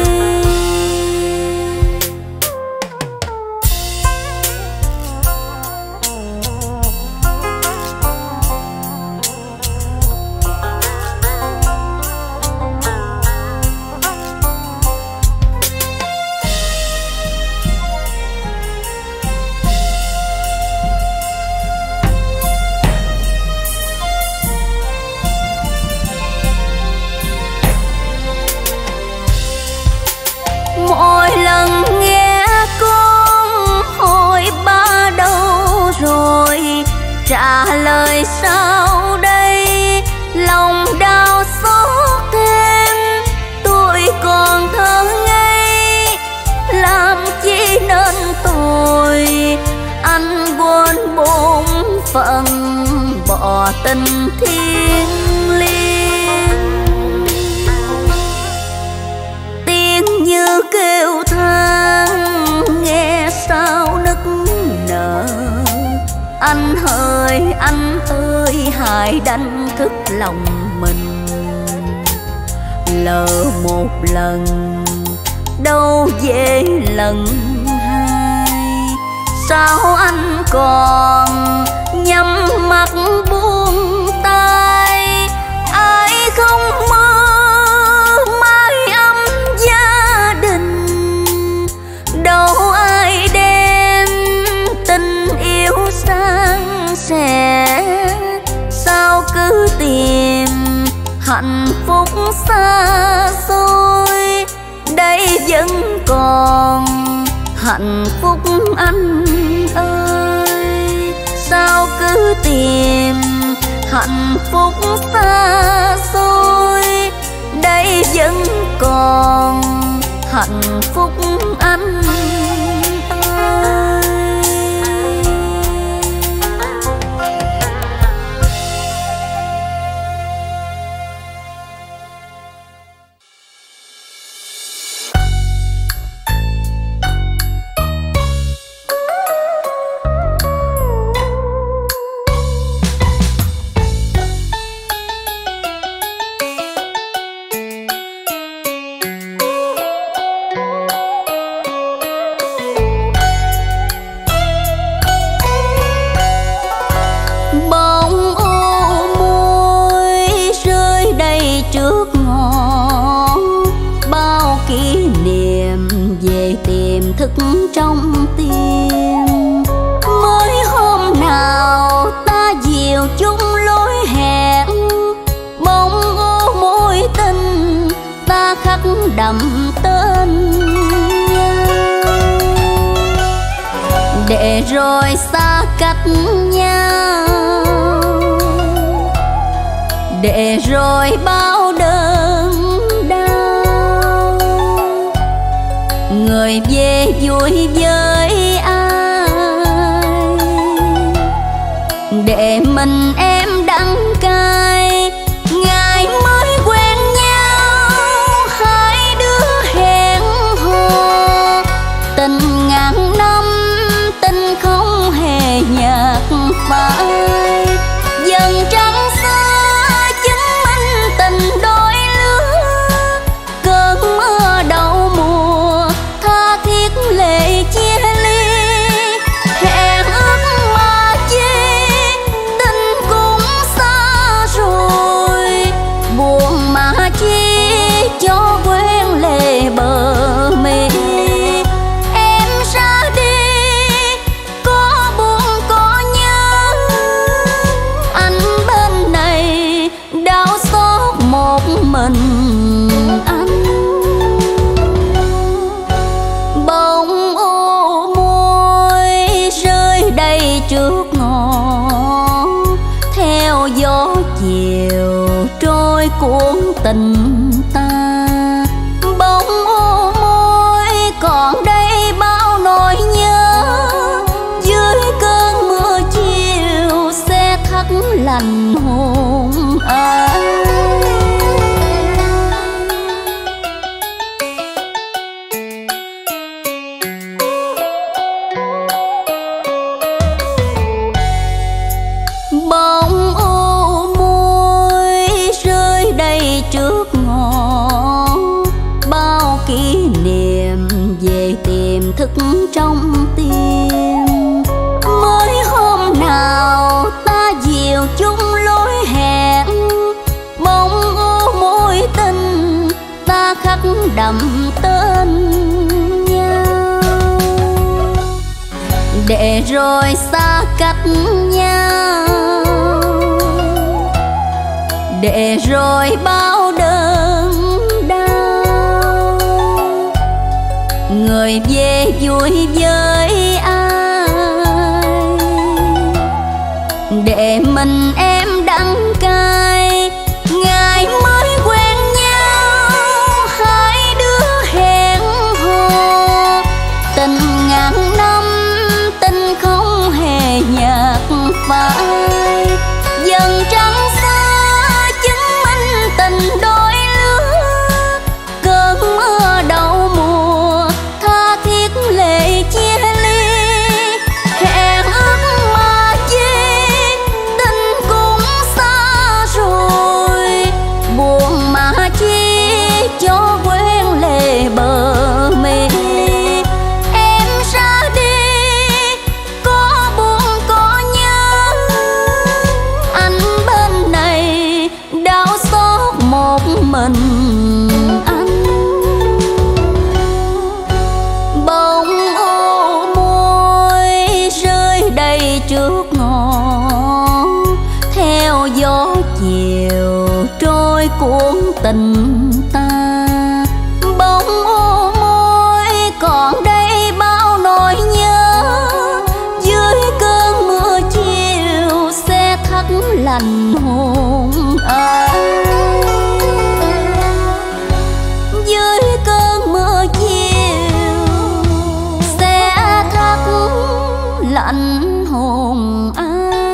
Mỗi lần nghe con hỏi ba đâu rồi, trả lời sau đây, lòng đau xót thêm. Tôi còn thơ ngây, làm chi nên tôi anh quên bổn phận, bỏ tình thiêng liêng. Như kêu than nghe sao nức nở, anh ơi hãy đánh thức lòng mình. Lỡ một lần đâu về lần hai, sao anh còn nhắm mắt buông tay. Ai không mơ mái ấm gia đình, đâu ai đem tình yêu sang sẻ. Sao cứ tìm hạnh phúc xa xôi, đây vẫn còn hạnh phúc anh ơi. Sao cứ tìm hạnh phúc xa xôi, đây vẫn còn hạnh phúc anh ơi. Thức trong tim mới hôm nào ta dìu chung lối hẹn, bông ô mối tình ta khắc đậm tên nhau. Để rồi xa cách nhau, để rồi bao đớn đau. Người về vui với ai, để mình em đắng cay. Ngày mới quen nhau, hai đứa hẹn hò, tình ngàn năm tình không hề nhạt phai. Dần trăng xưa chứng minh tình đôi lứa, cơn mưa đầu mùa trôi cuốn tình ta. Bóng ô môi còn đây bao nỗi nhớ, dưới cơn mưa chiều sẽ thắt lành hồn ai. Bóng ô môi rơi đây trước ngõ, bao kỷ niệm về tiềm thức trong tim. Mới hôm nào ta dìu chung lối hẹn, bóng ô môi tình ta khắc đậm tên nhau. Để rồi xa cách nhau, để rồi bao đớn đau. Người về vui với ai, để mình em đắng cay. Ngày mới quen nhau, hai đứa hẹn hò. Tình ngàn năm, tình không hề nhạt phai. Dần trăng xa chứng minh tình đôi lứa. Cơn mưa đầu mùa tha thiết lệ chia ly. Hẹn ước mà chi, tình cũng xa rồi. Buồn mà chi cho quen lệ bờ mi. Em ra đi có buồn có nhớ, anh bên này đau xót một mình anh. Bóng ô môi rơi đây trước ngõ, theo gió chiều trôi cuốn tình ta. Bóng ô môi còn đây bao nỗi nhớ, dưới cơn mưa chiều sẽ thắt lành hồn ai. Dưới cơn mưa chiều sẽ thắt lạnh hồn ai.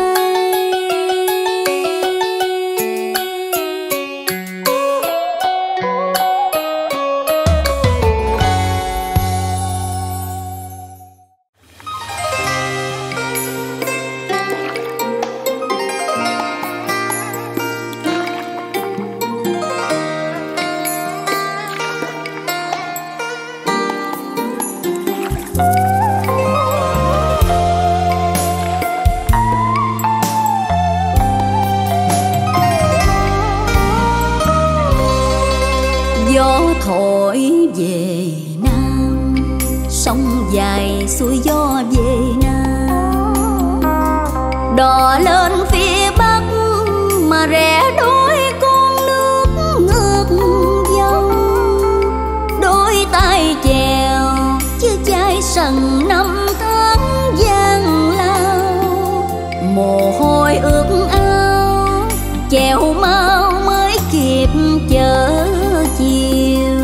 Gió thổi về Nam, sông dài xuôi gió về Nam. Đò lên phía Bắc mà rẽ đôi con nước ngược dòng. Đôi tay chèo chưa chai sần năm tháng gian lao. Mồ hôi ướt áo chèo mau mới kịp chở chiều.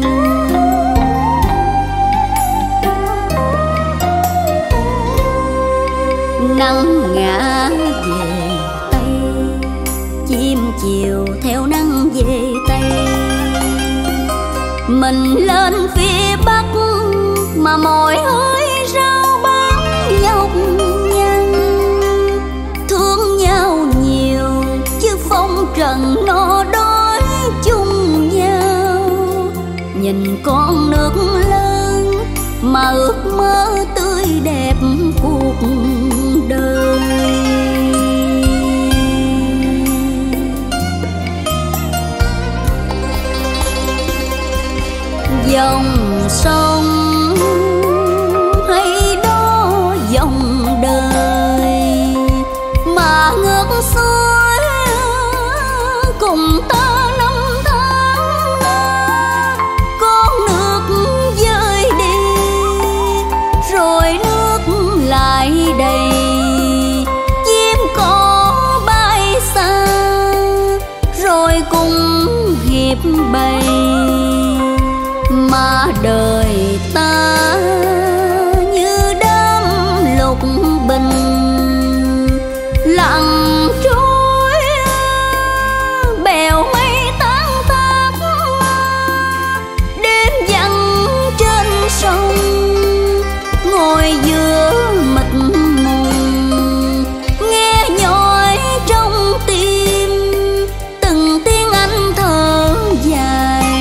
Nắng ngã về Tây, chim chiều theo nắng về Tây. Mình lên phía Bắc mà mỏi hơi rau bán nhọc nhằn. Thương nhau nhiều chứ phong trần no đói chung nhau. Nhìn con nước lớn mà ước mơ tươi đẹp cuộc đời. Dòng sông hay đó dòng đời mà ngược xuôi cùng ta năm tháng. Con nước rơi đi rồi nước lại đầy. Chim cỏ bay xa rồi rồi cùng hiệp bày. Mà đời ta như đám lục bình lặng trôi, bèo mây tán tác đêm vắng trên sông. Ngồi giữa mịt mùng nghe nhói trong tim từng tiếng anh thở dài.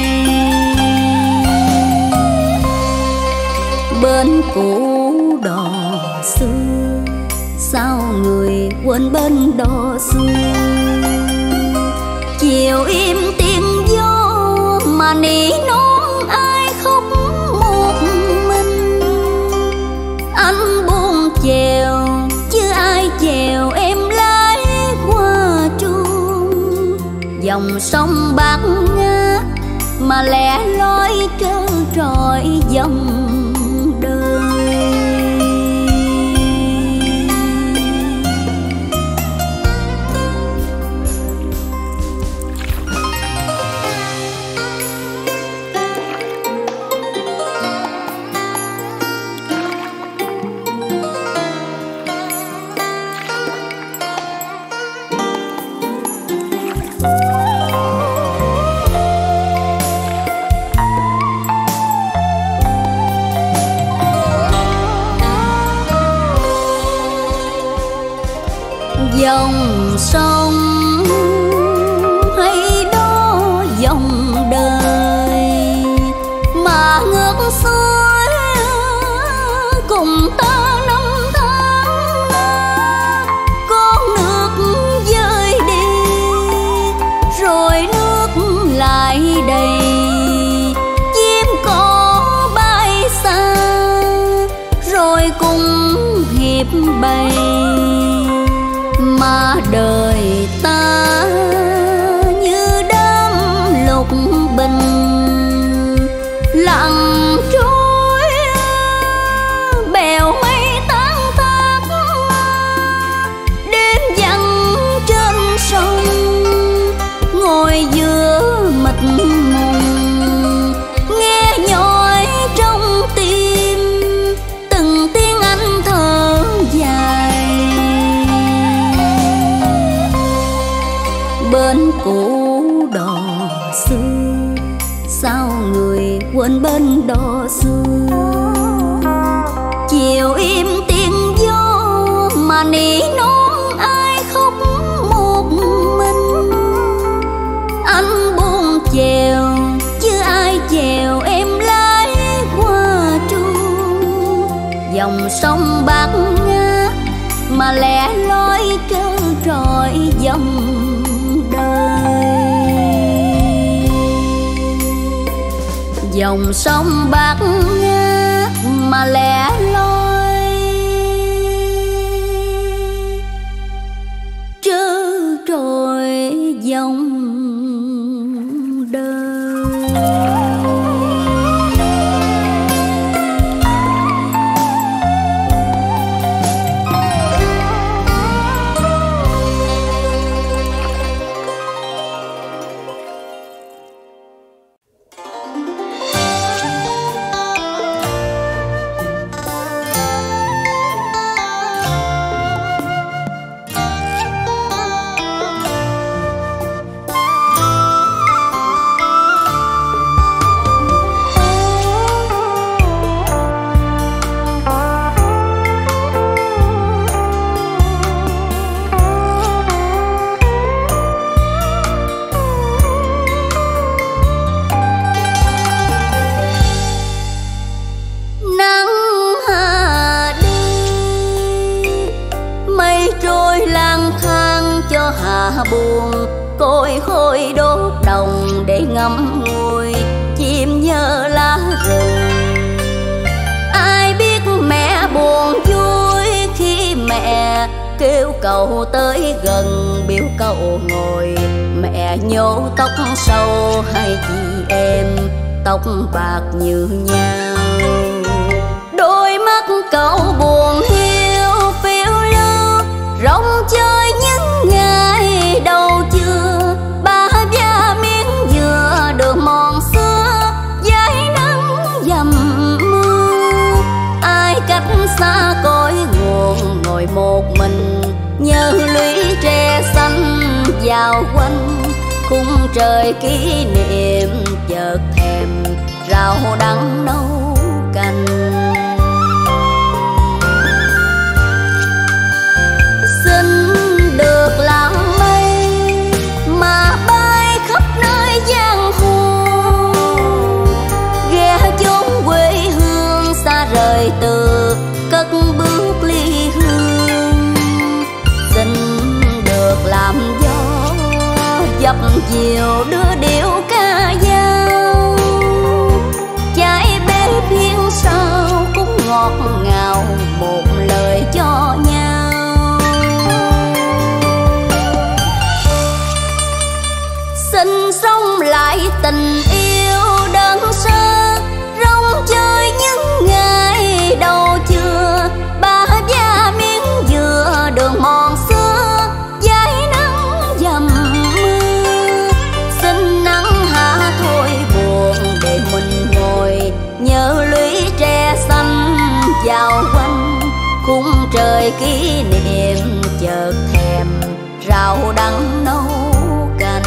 Bên cũ đò xưa sao người quên bên đò xưa. Chiều im tiếng gió mà nỉ non ai khóc một mình. Anh buông chèo chứ ai chèo em lái qua chuông. Dòng sông bát ngát mà lẻ loi trơ trọi dòng đời. Dòng sông hay đó dòng đời mà ngược xuôi cùng ta năm tháng. Con nước rơi đi rồi nước lại đầy, chim cỏ bay xa rồi cùng hiệp bày. Mà đời ta như đám lục bình lặng trôi, bèo mây tán tác đêm vắng trên sông. Ngồi giữa mịt mùng nghe nhói trong tim từng tiếng anh thở dài. Bên cũ đò xưa sao người quên bên đò xưa. Chiều im tiếng gió mà nỉ non ai khóc một mình. Anh buông chèo chứ ai chèo em lái qua chuông. Dòng sông bát ngát mà lẻ loi trơ trọi dòng đời. Dòng sông bát ngát mà lẻ loi trơ trọi dòng đời. Buồn côi khôi đốt đồng để ngắm ngùi chim nhớ lá rừng. Ai biết mẹ buồn vui khi mẹ kêu cậu tới gần biểu cậu ngồi. Mẹ nhổ tóc sâu hai chị em tóc bạc như nhau. Đôi mắt cậu buồn hiu phiêu lưu rong chơi những ngày đầu trưa. Ba và khung trời kỷ niệm chợt thèm rau đắng nấu canh. Xin được làm mây mà bay khắp nơi giang hồ, ghé chốn quê hương xa rời từ cất bước ly hương. Xin được làm gió dập dìu đưa điệu ca dao, trái bếp hiên sao cũng ngọt ngào một lời cho nhau. Xin sống lại tình yêu đơn sơ, rong chơi những ngày đầu chưa, ba và miếng dừa đường mòn xưa dãi nắng dầm mưa. Xin nắng hạ thôi buồn để mình ngồi nhớ lũy tre xanh vào quanh, khung trời kỷ niệm chợt thèm rau đắng nấu canh.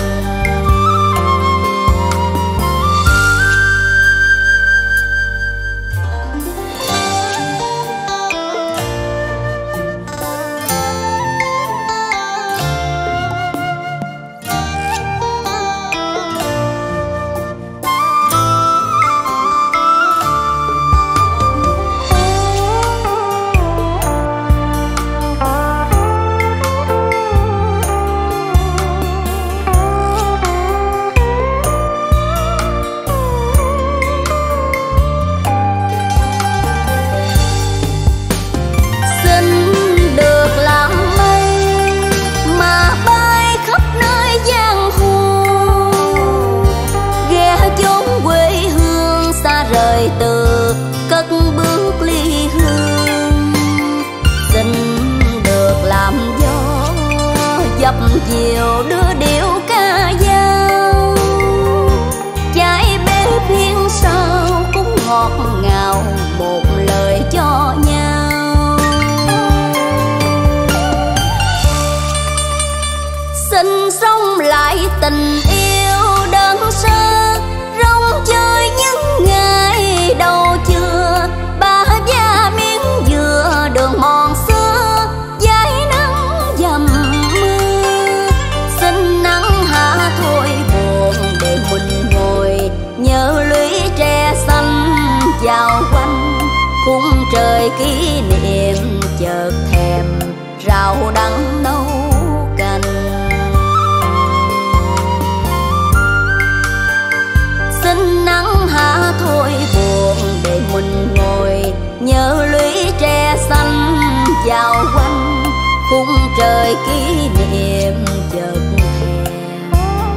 Từ cất bước ly hương, xin được làm gió dập dìu đưa điệu ca dao, trái bếp hiên sao cũng ngọt ngào một lời cho nhau. Xin sống lại tình yêu đơn sơ, rong chơi những ngày đầu chưa, ba và miếng dừa đường mòn xưa dãi nắng dầm mưa. Xin nắng hạ thôi buồn để mình ngồi nhớ lũy tre xanh vào quanh, khung trời kỷ niệm chợt thèm rau đắng nấu canh. Xin nắng hạ thôi buồn để mình ngồi nhớ lũy tre xanh vào quanh, khung trời kỷ niệm chợt thèm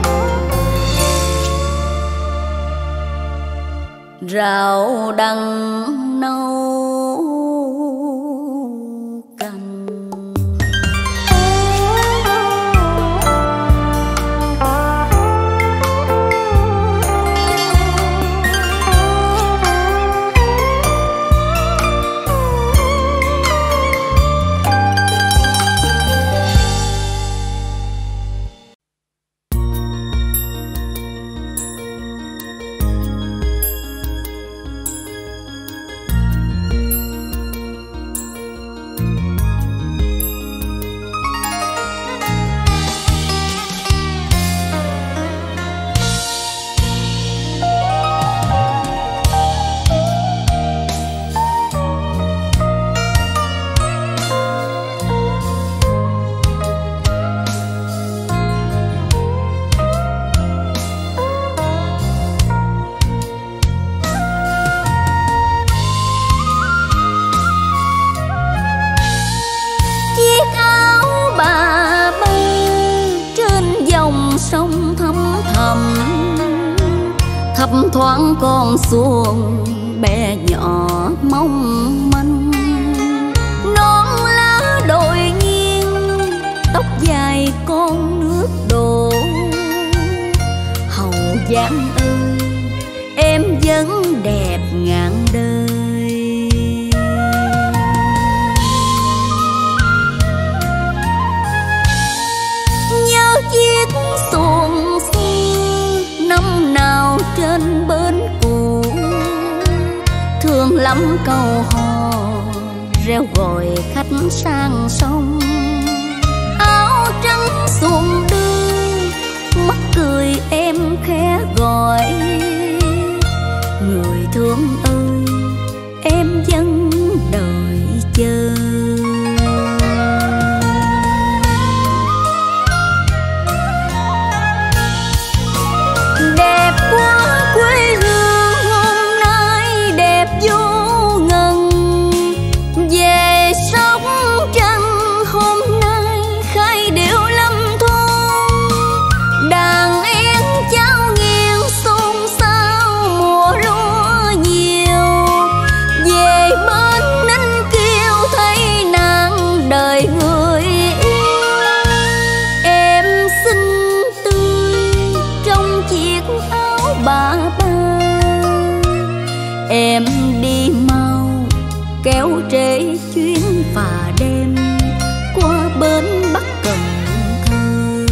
rau đắng nấu canh. Sông thăm thầm thấp thoáng con xuồng bé nhỏ mong manh, non lá đồi nghiêng tóc dài con nước đổ. Hậu Giang ơi em vẫn đẹp ngàn đời, nhớ chiếc xuồng lắm câu hò reo gọi khách sang sông. Áo trắng xuồng đưa mắt cười em khẽ gọi, người thương ơi em vẫn đợi chờ. Đẹp quá quê hương hôm nay đẹp vô ngần, về sóc trăng hôm nay khai điệu lâm thôn. Đàn én cháo nghiêng xôn xao mùa lúa nhiều, về bên Ninh Kiều thấy nàng đời người yêu. Em xinh tươi trong chiếc áo bà ba, em đi mau kéo trễ chuyến phà đêm qua bến Bắc Cần Thơ.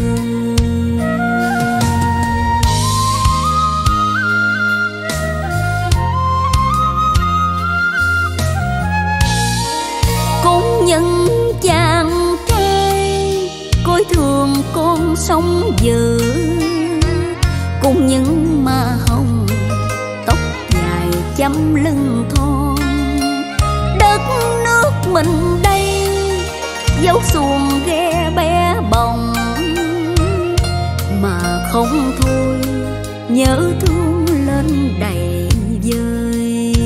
Cũng những chàng trai coi thường con sông dữ, cùng những má hồng tóc dài chấm lưng thon. Đất nước mình đây dấu xuồng ghe bé bồng, mà không thôi nhớ thương lên đầy vơi.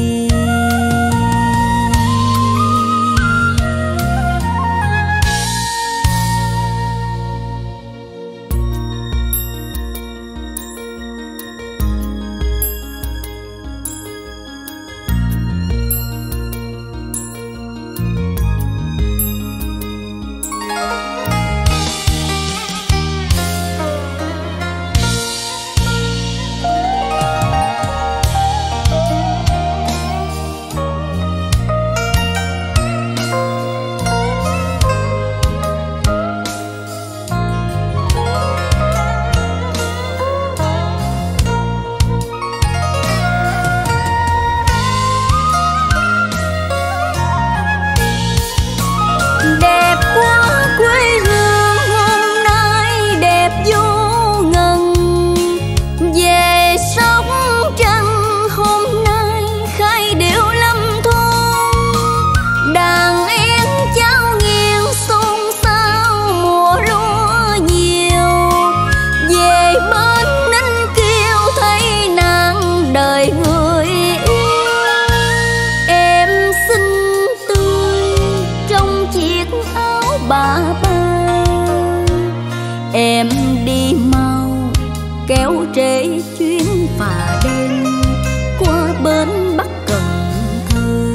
Em đi mau kéo trễ chuyến phà đêm qua bến Bắc Cần Thơ.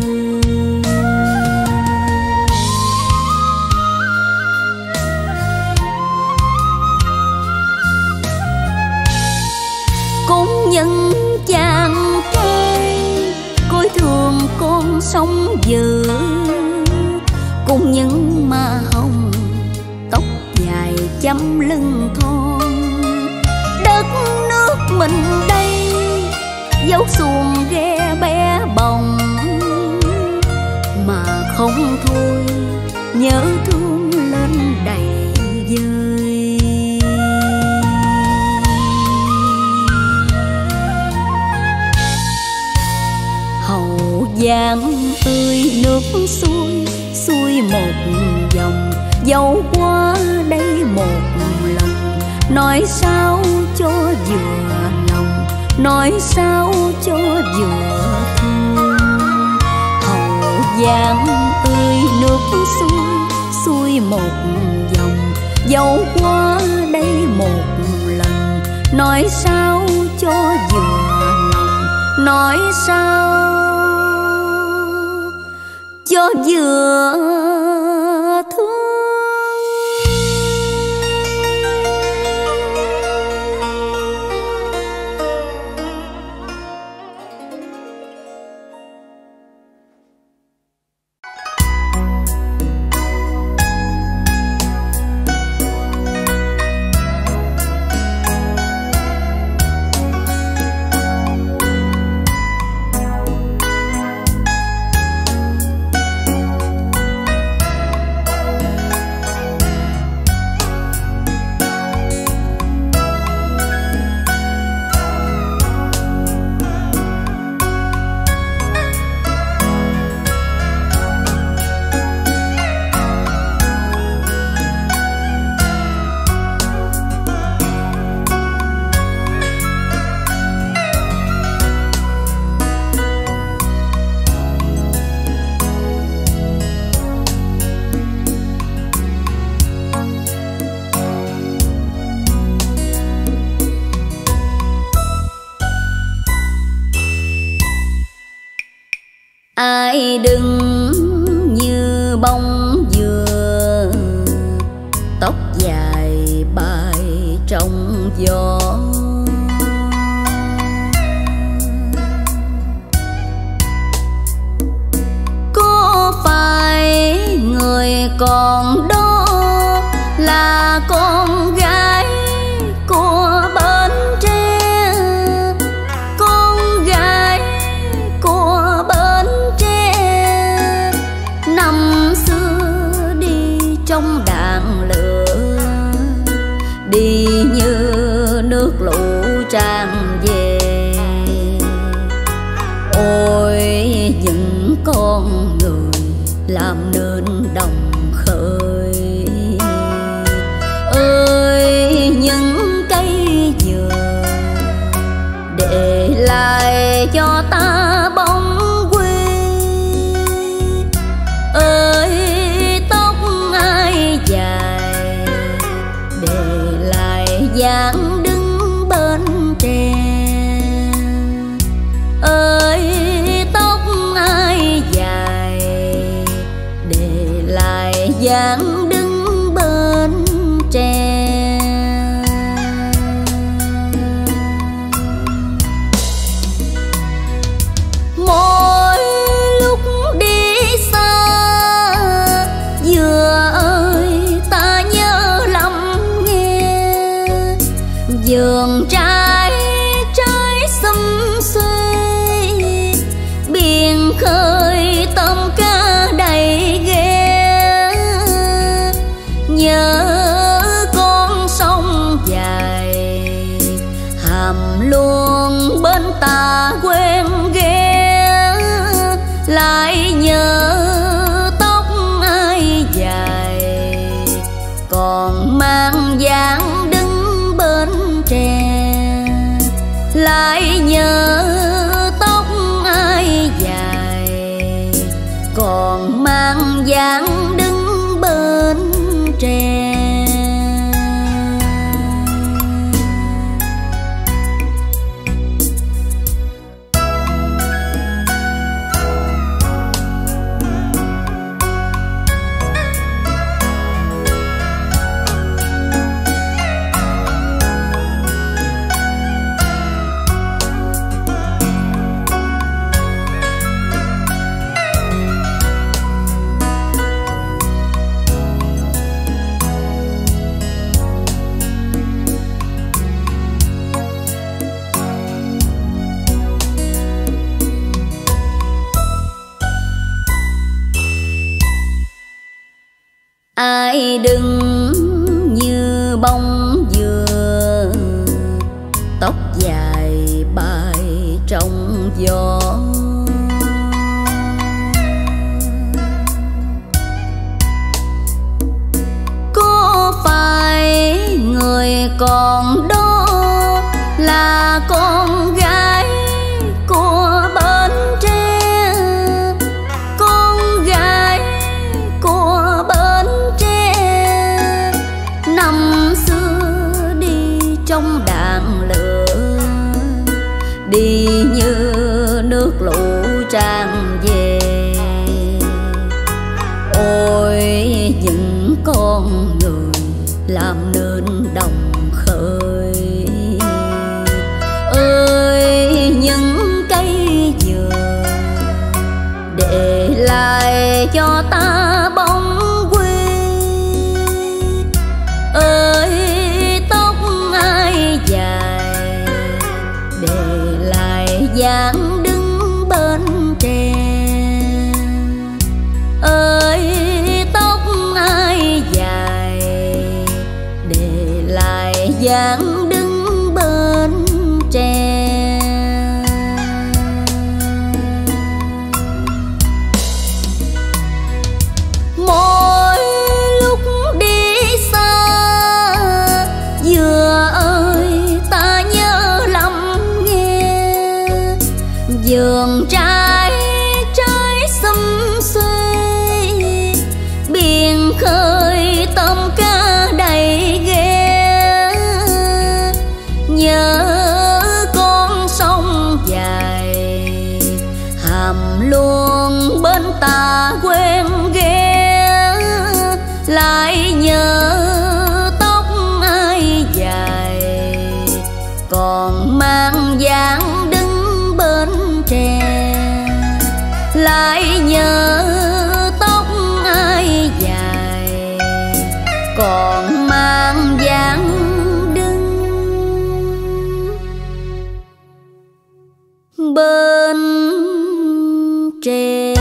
Cũng những chàng trai coi thường con sông dữ, cùng những má hồng tóc dài chấm lưng thon. Đất nước mình đây dấu xuồng ghe bé bồng, mà không thôi nhớ thương lên đầy vơi. Hậu Giang ơi nước xuôi xuôi một dòng, dẫu qua đây một lần, nói sao cho vừa lòng, nói sao cho vừa thương. Hậu Giang ơi nước xuôi xuôi một dòng, dẫu qua đây một lần, nói sao cho vừa lòng, nói sao cho vừa thương. ai đứng như bông dừa, tóc dài bay trong gió. Có phải người còn đó là con gái của Bến Tre, con gái của Bến Tre, năm xưa đi trong đạn lửa, đi như nước lũ tràn về. Ôi những con người làm nên đồng khơi, ơi những cây dừa để lại cho ta bóng quê. Ơi tóc ai dài để lại dáng đứng bên tre. Ơi tóc ai dài để lại dáng đứng bên tre. Mỗi lúc đi xa dừa ơi ta nhớ lắm nghe, vườn trái trái xum xuê, biển khơi tôm cá đầy ghé. Nhớ con sông dài hàm luôn bên ta quen ghé, lại nhớ tóc ai dài còn mang dáng đứng bên tre. Lại nhớ tóc ai dài còn mang dáng đứng bên tre. Ai đứng như bông dừa, tóc dài bay trong gió. Có phải người còn đó là con gái của Bến Tre, con gái của Bến Tre, năm xưa đi trong đạn lửa, đi như nước lũ tràn về. Ôi những con người làm nên đồng khơi, ơi những cây dừa để lại cho ta bóng quê. Ơi tóc ai dài để lại dáng đứng bên tre. Ơi tóc ai dài để lại dáng đứng bên tre. còn mang dáng đứng bên tre, lại nhớ tóc ai dài, còn mang dáng đứng bên tre.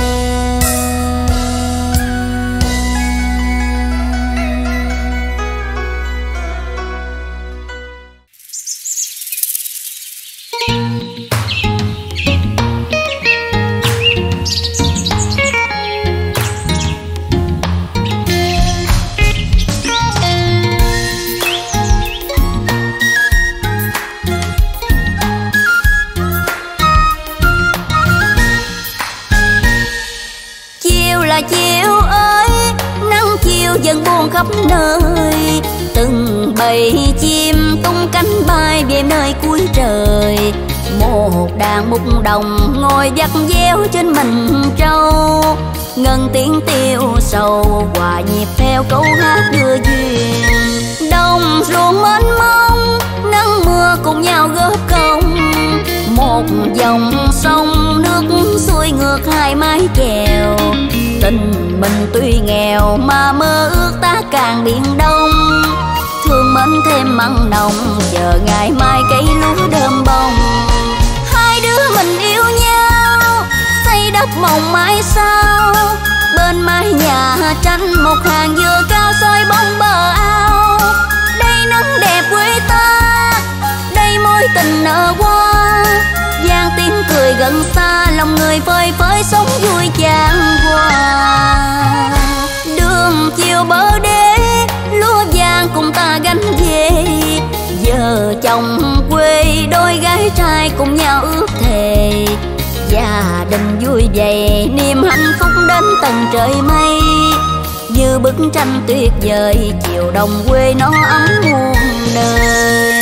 Chiều ơi, nắng chiều dần buồn khắp nơi, từng bầy chim tung cánh bay về nơi cuối trời. Một đàn mục đồng ngồi vắt véo trên mình trâu, ngân tiếng tiêu sầu hòa nhịp theo câu hát đưa duyên. Đồng ruộng mênh mông, nắng mưa cùng nhau góp công, một dòng sông nước xuôi ngược hai mái chèo. Tình mình tuy nghèo mà mơ ước ta càng biển đông, thương mến thêm mặn nồng chờ ngày mai cây lúa đơm bông. Hai đứa mình yêu nhau xây đắp mộng mãi sau, bên mái nhà tranh một hàng dừa cao soi bóng bờ ao. Đây nắng đẹp quê ta, đây mối tình nở hoa, vang tiếng cười gần xa lòng người phơi phới sống vui chan hòa. Đường chiều bờ đê lúa vàng cùng ta gánh về, giờ chồng quê đôi gái trai cùng nhau ước thề. Gia đình vui vầy niềm hạnh phúc đến tận trời mây, như bức tranh tuyệt vời chiều đồng quê nó ấm muôn đời.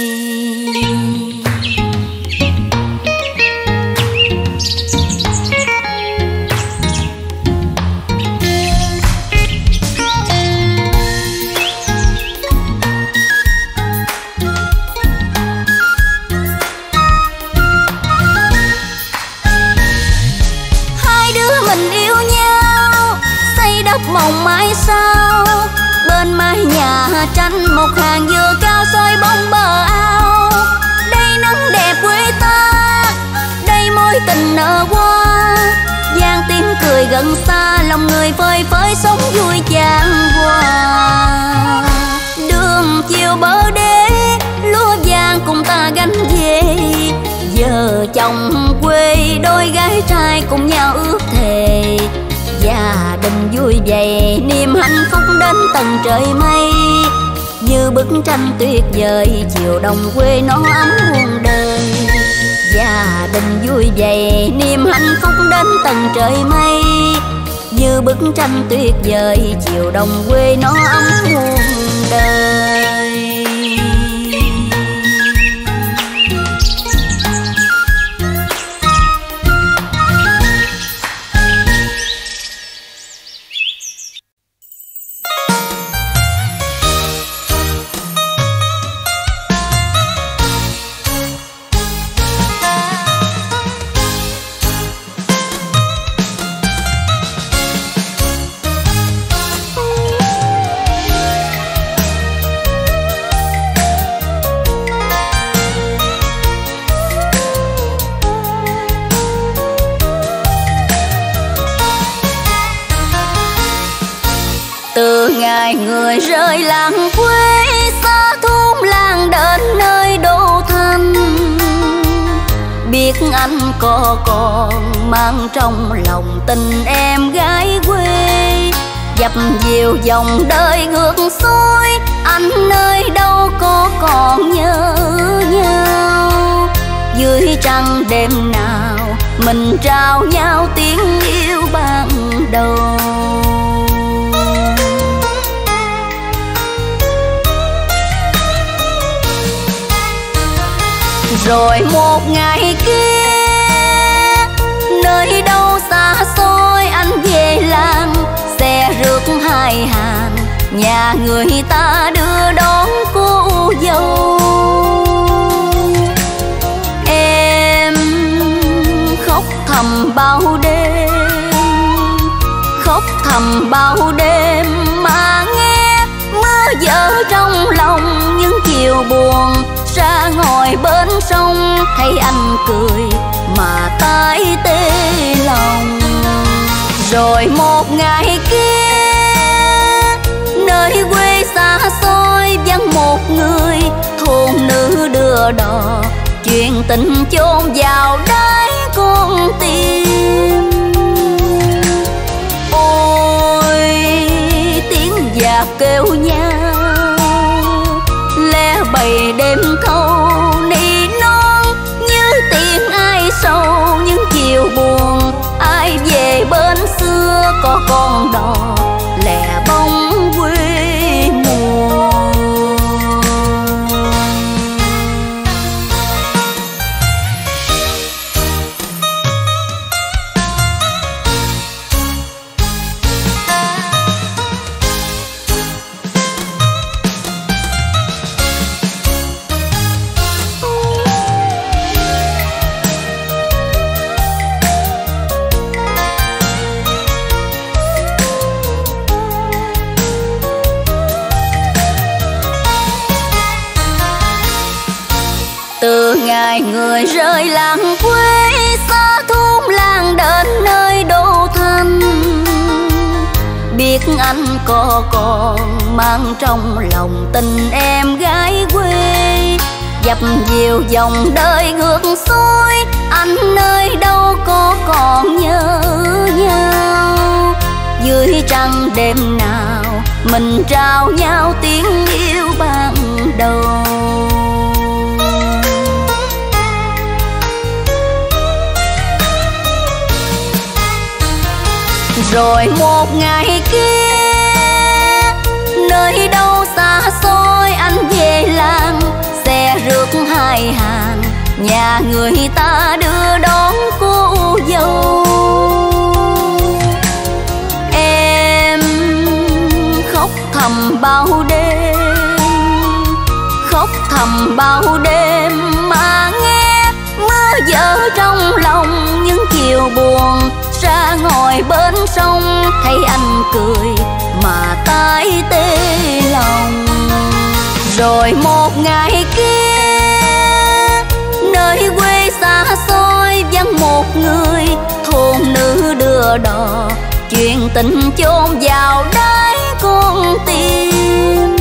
Mộng mãi sau, bên mái nhà tranh một hàng dừa cao soi bóng bờ ao. Đây nắng đẹp quê ta, đây mối tình nở hoa, vang tiếng cười gần xa lòng người phơi phới sống vui chan hòa. Đường chiều bờ đê lúa vàng cùng ta gánh về, giờ chồng quê đôi gái trai cùng nhau ước thề. Gia đình vui vầy niềm hạnh phúc đến tận trời mây, như bức tranh tuyệt vời chiều đồng quê nó ấm muôn đời. Gia đình vui vầy niềm hạnh phúc đến tận trời mây, như bức tranh tuyệt vời chiều đồng quê nó ấm muôn đời. Ngày người rời làng quê xa thôn làng đến nơi đô thành, biết anh có còn mang trong lòng tình em gái quê. Dập dìu dòng đời ngược xuôi, anh nơi đâu có còn nhớ nhau. Dưới trăng đêm nào mình trao nhau tiếng yêu ban đầu. Rồi một ngày kia nơi đâu xa xôi anh về làng, xe rước hai hàng nhà người ta đưa đón cô dâu. thầm bao đêm, khóc thầm bao đêm mà nghe mưa vỡ trong lòng. Những chiều buồn ra ngồi bên sông, thấy anh cười mà tái tê lòng. Rồi một ngày kia nơi quê xa xôi vắng một người, thôn nữ đưa đò chuyện tình chôn vào đáy con tim. Ôi tiếng dạt kêu nhau lẽ bầy đêm thâu nỉ non, như tiếng ai sâu những chiều buồn. Ai về bên xưa có con đò lẻ bóng quê mùa. Từ ngày người rơi làng quê xa thôn làng đến nơi đô thành, biết anh có còn mang trong lòng tình em gái quê. Dập dìu dòng đời ngược xuôi, anh nơi đâu có còn nhớ nhau. Dưới trăng đêm nào mình trao nhau tiếng yêu ban đầu. Rồi một ngày kia nơi đâu xa xôi anh về làng, xe rước hai hàng nhà người ta đưa đón cô dâu. Em khóc thầm bao đêm, khóc thầm bao đêm mà nghe mưa vỡ trong lòng. Những chiều buồn ra ngồi bên sông, thấy anh cười mà tái tê lòng. Rồi một ngày kia nơi quê xa xôi vắng một người, thôn nữ đưa đò chuyện tình chôn vào đáy con tim.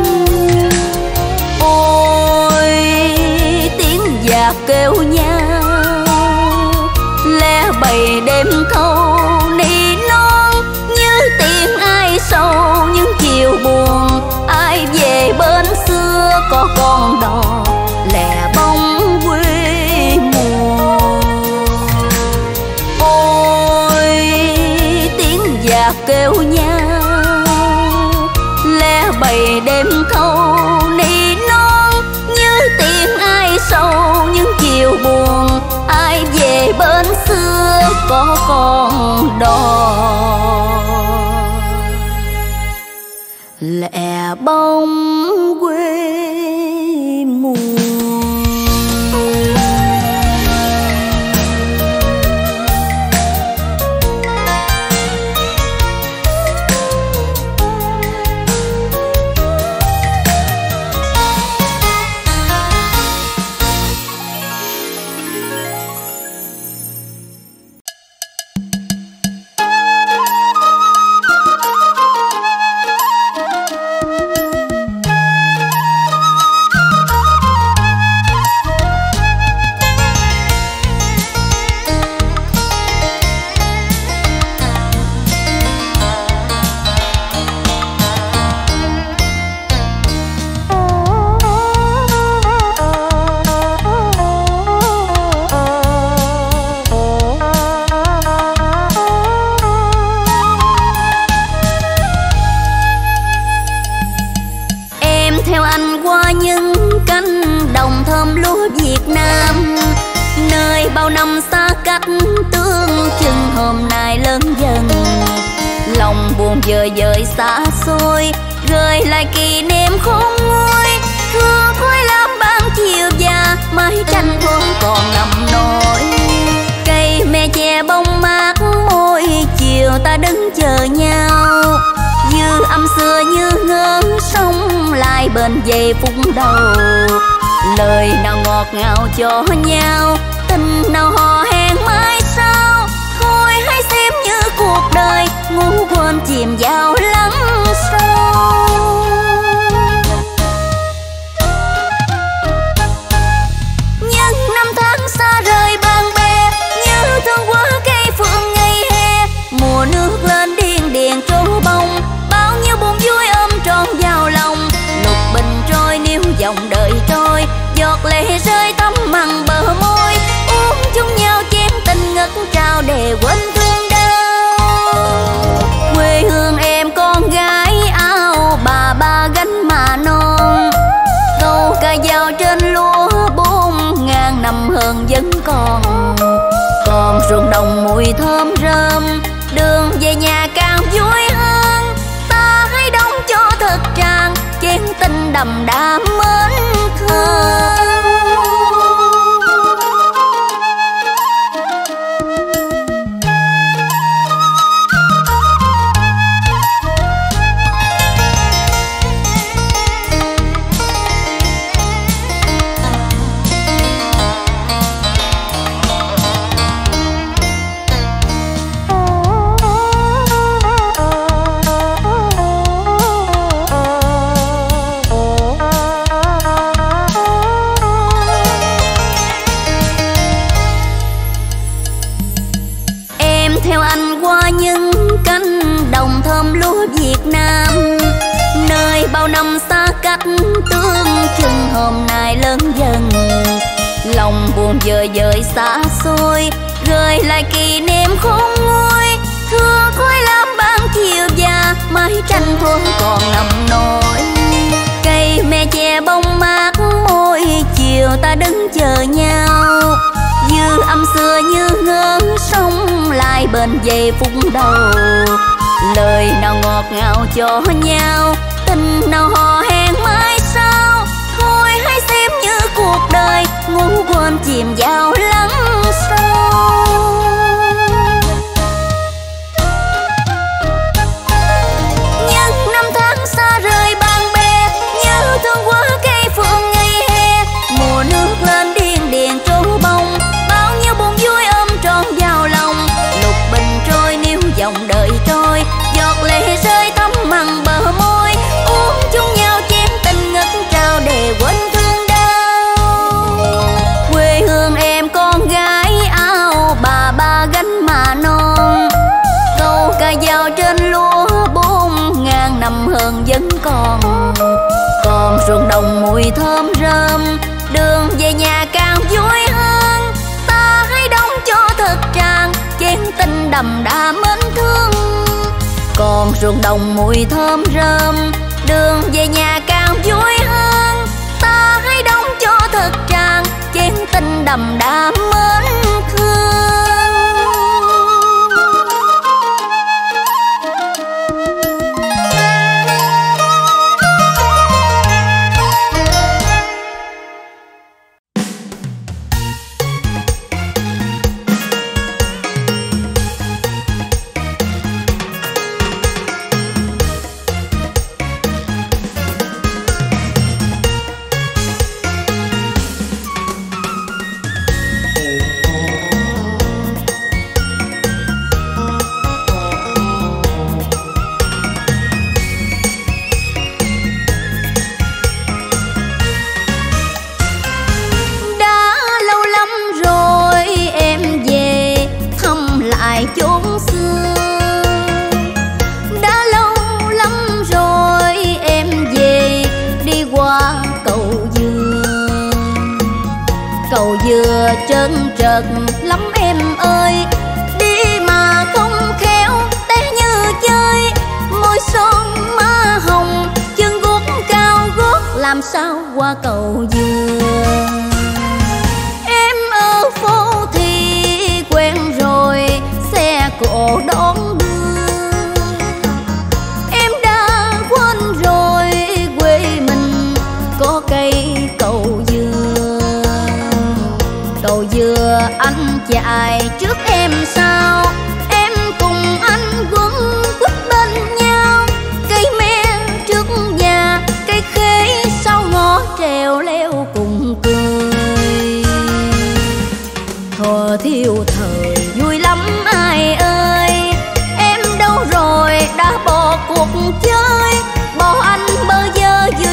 Ôi tiếng dạt kêu nhau lẽ bầy đêm thâu nỉ non, như tiếng ai sâu những chiều buồn. Ai về bên xưa có con đò lẻ bóng quê mùa. Ôi tiếng dạt kêu nhau lẽ bầy đêm thâu nỉ non, như tiếng ai sâu những chiều buồn. Ai về bên xưa có con đò lẻ bóng quê mùa. bao năm xa cách tương chừng hôm nay lớn dần, lòng buồn dời dời xa xôi, gợi lại kỷ niệm khôn nguôi. Thương khói lam ban chiều già, mái tranh vẫn còn nằm nổi. Cây me che bông bên dây phút đầu. Lời nào ngọt ngào cho nhau, tình nào hò hẹn mai sau. Thôi hãy xem như cuộc đời ngu quên chìm vào lắng sâu. Nhưng năm tháng xa rời bạn bè, như thương quá cây phượng ngày hè. Mùa nước lên điên điền trổ bông, bao nhiêu buồn vui ôm trọn vào lòng. Lục bình trôi níu dòng đời trôi, giọt lệ rơi thấm mặn bờ môi. Uống chung nhau chén tình ngất trao để quên thương đau. Quê hương em con gái áo bà ba gánh mà non. Câu ca dao trên lúa 4.000 năm hơn vẫn còn. Còn ruộng đồng mùi thơm rơm, đường về nhà càng vui hơn. Ta hãy đóng cho thật tràn chén tình đậm đà mến thương. Bao năm xa cách tương chừng hôm nay lớn dần. Lòng buồn dời dời xa xôi, rơi lại kỷ niệm khôn nguôi. Thương khói lam ban chiều già, mái tranh thoáng còn nằm nổi. Cây me che bông mát môi, chiều ta đứng chờ nhau. Dư âm xưa như ngỡ sống lại bên giây phút đầu. Lời nào ngọt ngào cho nhau, tình nào hò hẹn mai sau. Thôi hãy xem như cuộc đời ngu quên chìm vào lắng sâu. Nhưng năm tháng xa rời bạn bè, như thương quá cây phượng ngày hè. Mùa nước lên điên điền trổ bông, bao nhiêu buồn vui ôm trọn vào lòng. Lục bình trôi níu dòng đời trôi, giọt lệ rơi thấm mặn bờ môi. Uống chung nhau chén tình ngất trao để quên thương đau. Quê hương em con gái áo bà ba gánh mà non. Câu ca dao trên lúa 4.000 năm hơn vẫn còn. Còn ruộng đồng mùi thơm rơm, đường về nhà càng vui hơn. Ta hãy đóng cho thật tràn chén tình đậm đà mến thương. Còn ruộng đồng mùi thơm rơm, đường về nhà càng vui hơn. Ta hãy đóng cho thật tràn chén tình đậm đà mến thương. Trơn trượt lắm em ơi, đi mà không khéo té như chơi. Môi son má hồng, chân guốc cao gót, làm sao qua cầu dừa. Em ở phố thì quen rồi, xe cộ đón đưa. Em đã quên rồi quê mình có cây cầu dừa. Cầu dừa anh chạy trước em sau, em cùng anh quấn quýt bên nhau. Cây me trước nhà, cây khế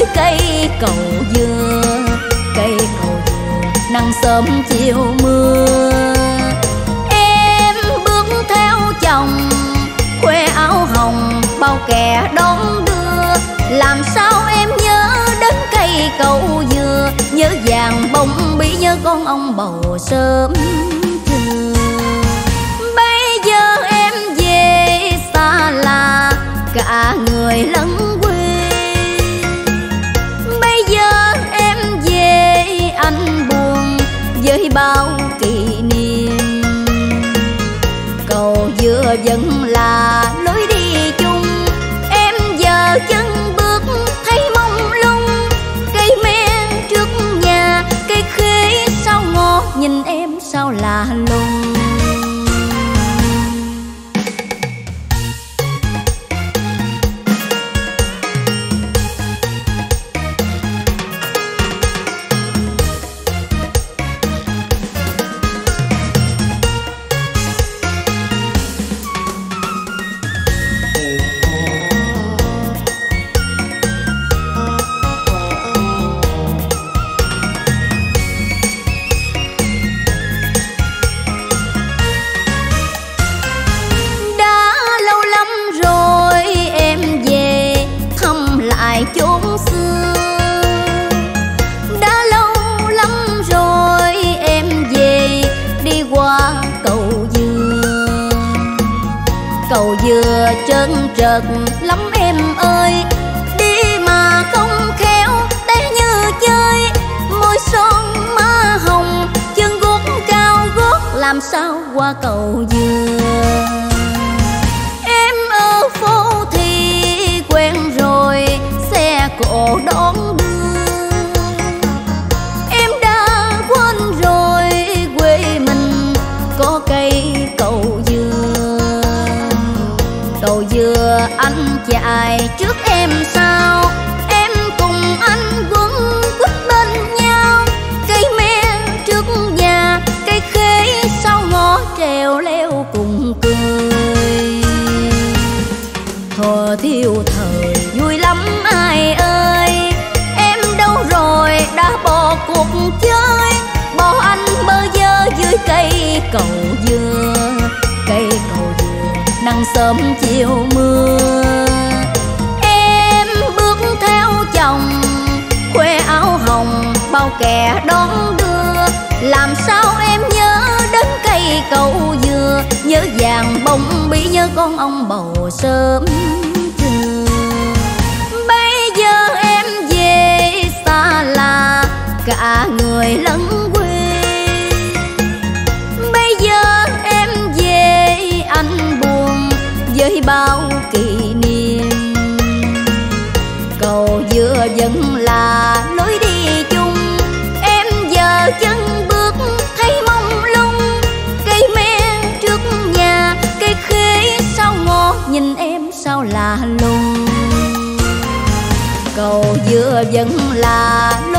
cây cầu dừa. Cây cầu dừa nắng sớm chiều mưa. Em bước theo chồng khoe áo hồng bao kẻ đón đưa. Làm sao em nhớ đến cây cầu dừa, nhớ vàng bông bí, nhớ con ông bầu sớm trưa. Bây giờ em về xa là cả người lẫn quê. Bây giờ em về anh buồn với bao kỷ niệm. Cầu dừa vẫn là lối đi chung, em giờ chân bước thấy mông lung. Cây me trước nhà, cây khế sao ngọt, nhìn em sao lạ lùng. Chốn xưa đã lâu lắm rồi em về đi qua cầu dừa. Cầu dừa trơn trượt lắm em ơi, đi mà không khéo té như chơi. Môi son má hồng chân guốc cao gót, làm sao qua cầu dừa. Em ở phố thì quen rồi xe cộ đón đưa. Em đã quên rồi quê mình có cây cầu dừa. Cầu dừa anh chạy trước em sau, em cùng anh quấn quýt bên nhau. Cây me trước nhà, cây khế sau ngõ trèo leo cùng cười. Thuở thiếu thời vui lắm ai ơi, em đâu rồi đã bỏ cuộc chơi. Bỏ anh bơ vơ dưới cây cầu dừa. Cây cầu dừa nắng sớm chiều mưa. Em bước theo chồng khoe áo hồng bao kẻ đón đưa. Làm sao em nhớ đến cây cầu dừa, nhớ vàng bông bí, nhớ con ông bầu sớm trưa. Bây giờ em về xa là cả người lẫn quê. Bây giờ em về anh buồn với bao kỷ niệm. Cầu dừa vẫn là lối đi chung, em giờ chân bước thấy mông lung. Cây me trước nhà, cây khế sao ngọt, nhìn em sao lạ lùng. Cầu dừa vẫn là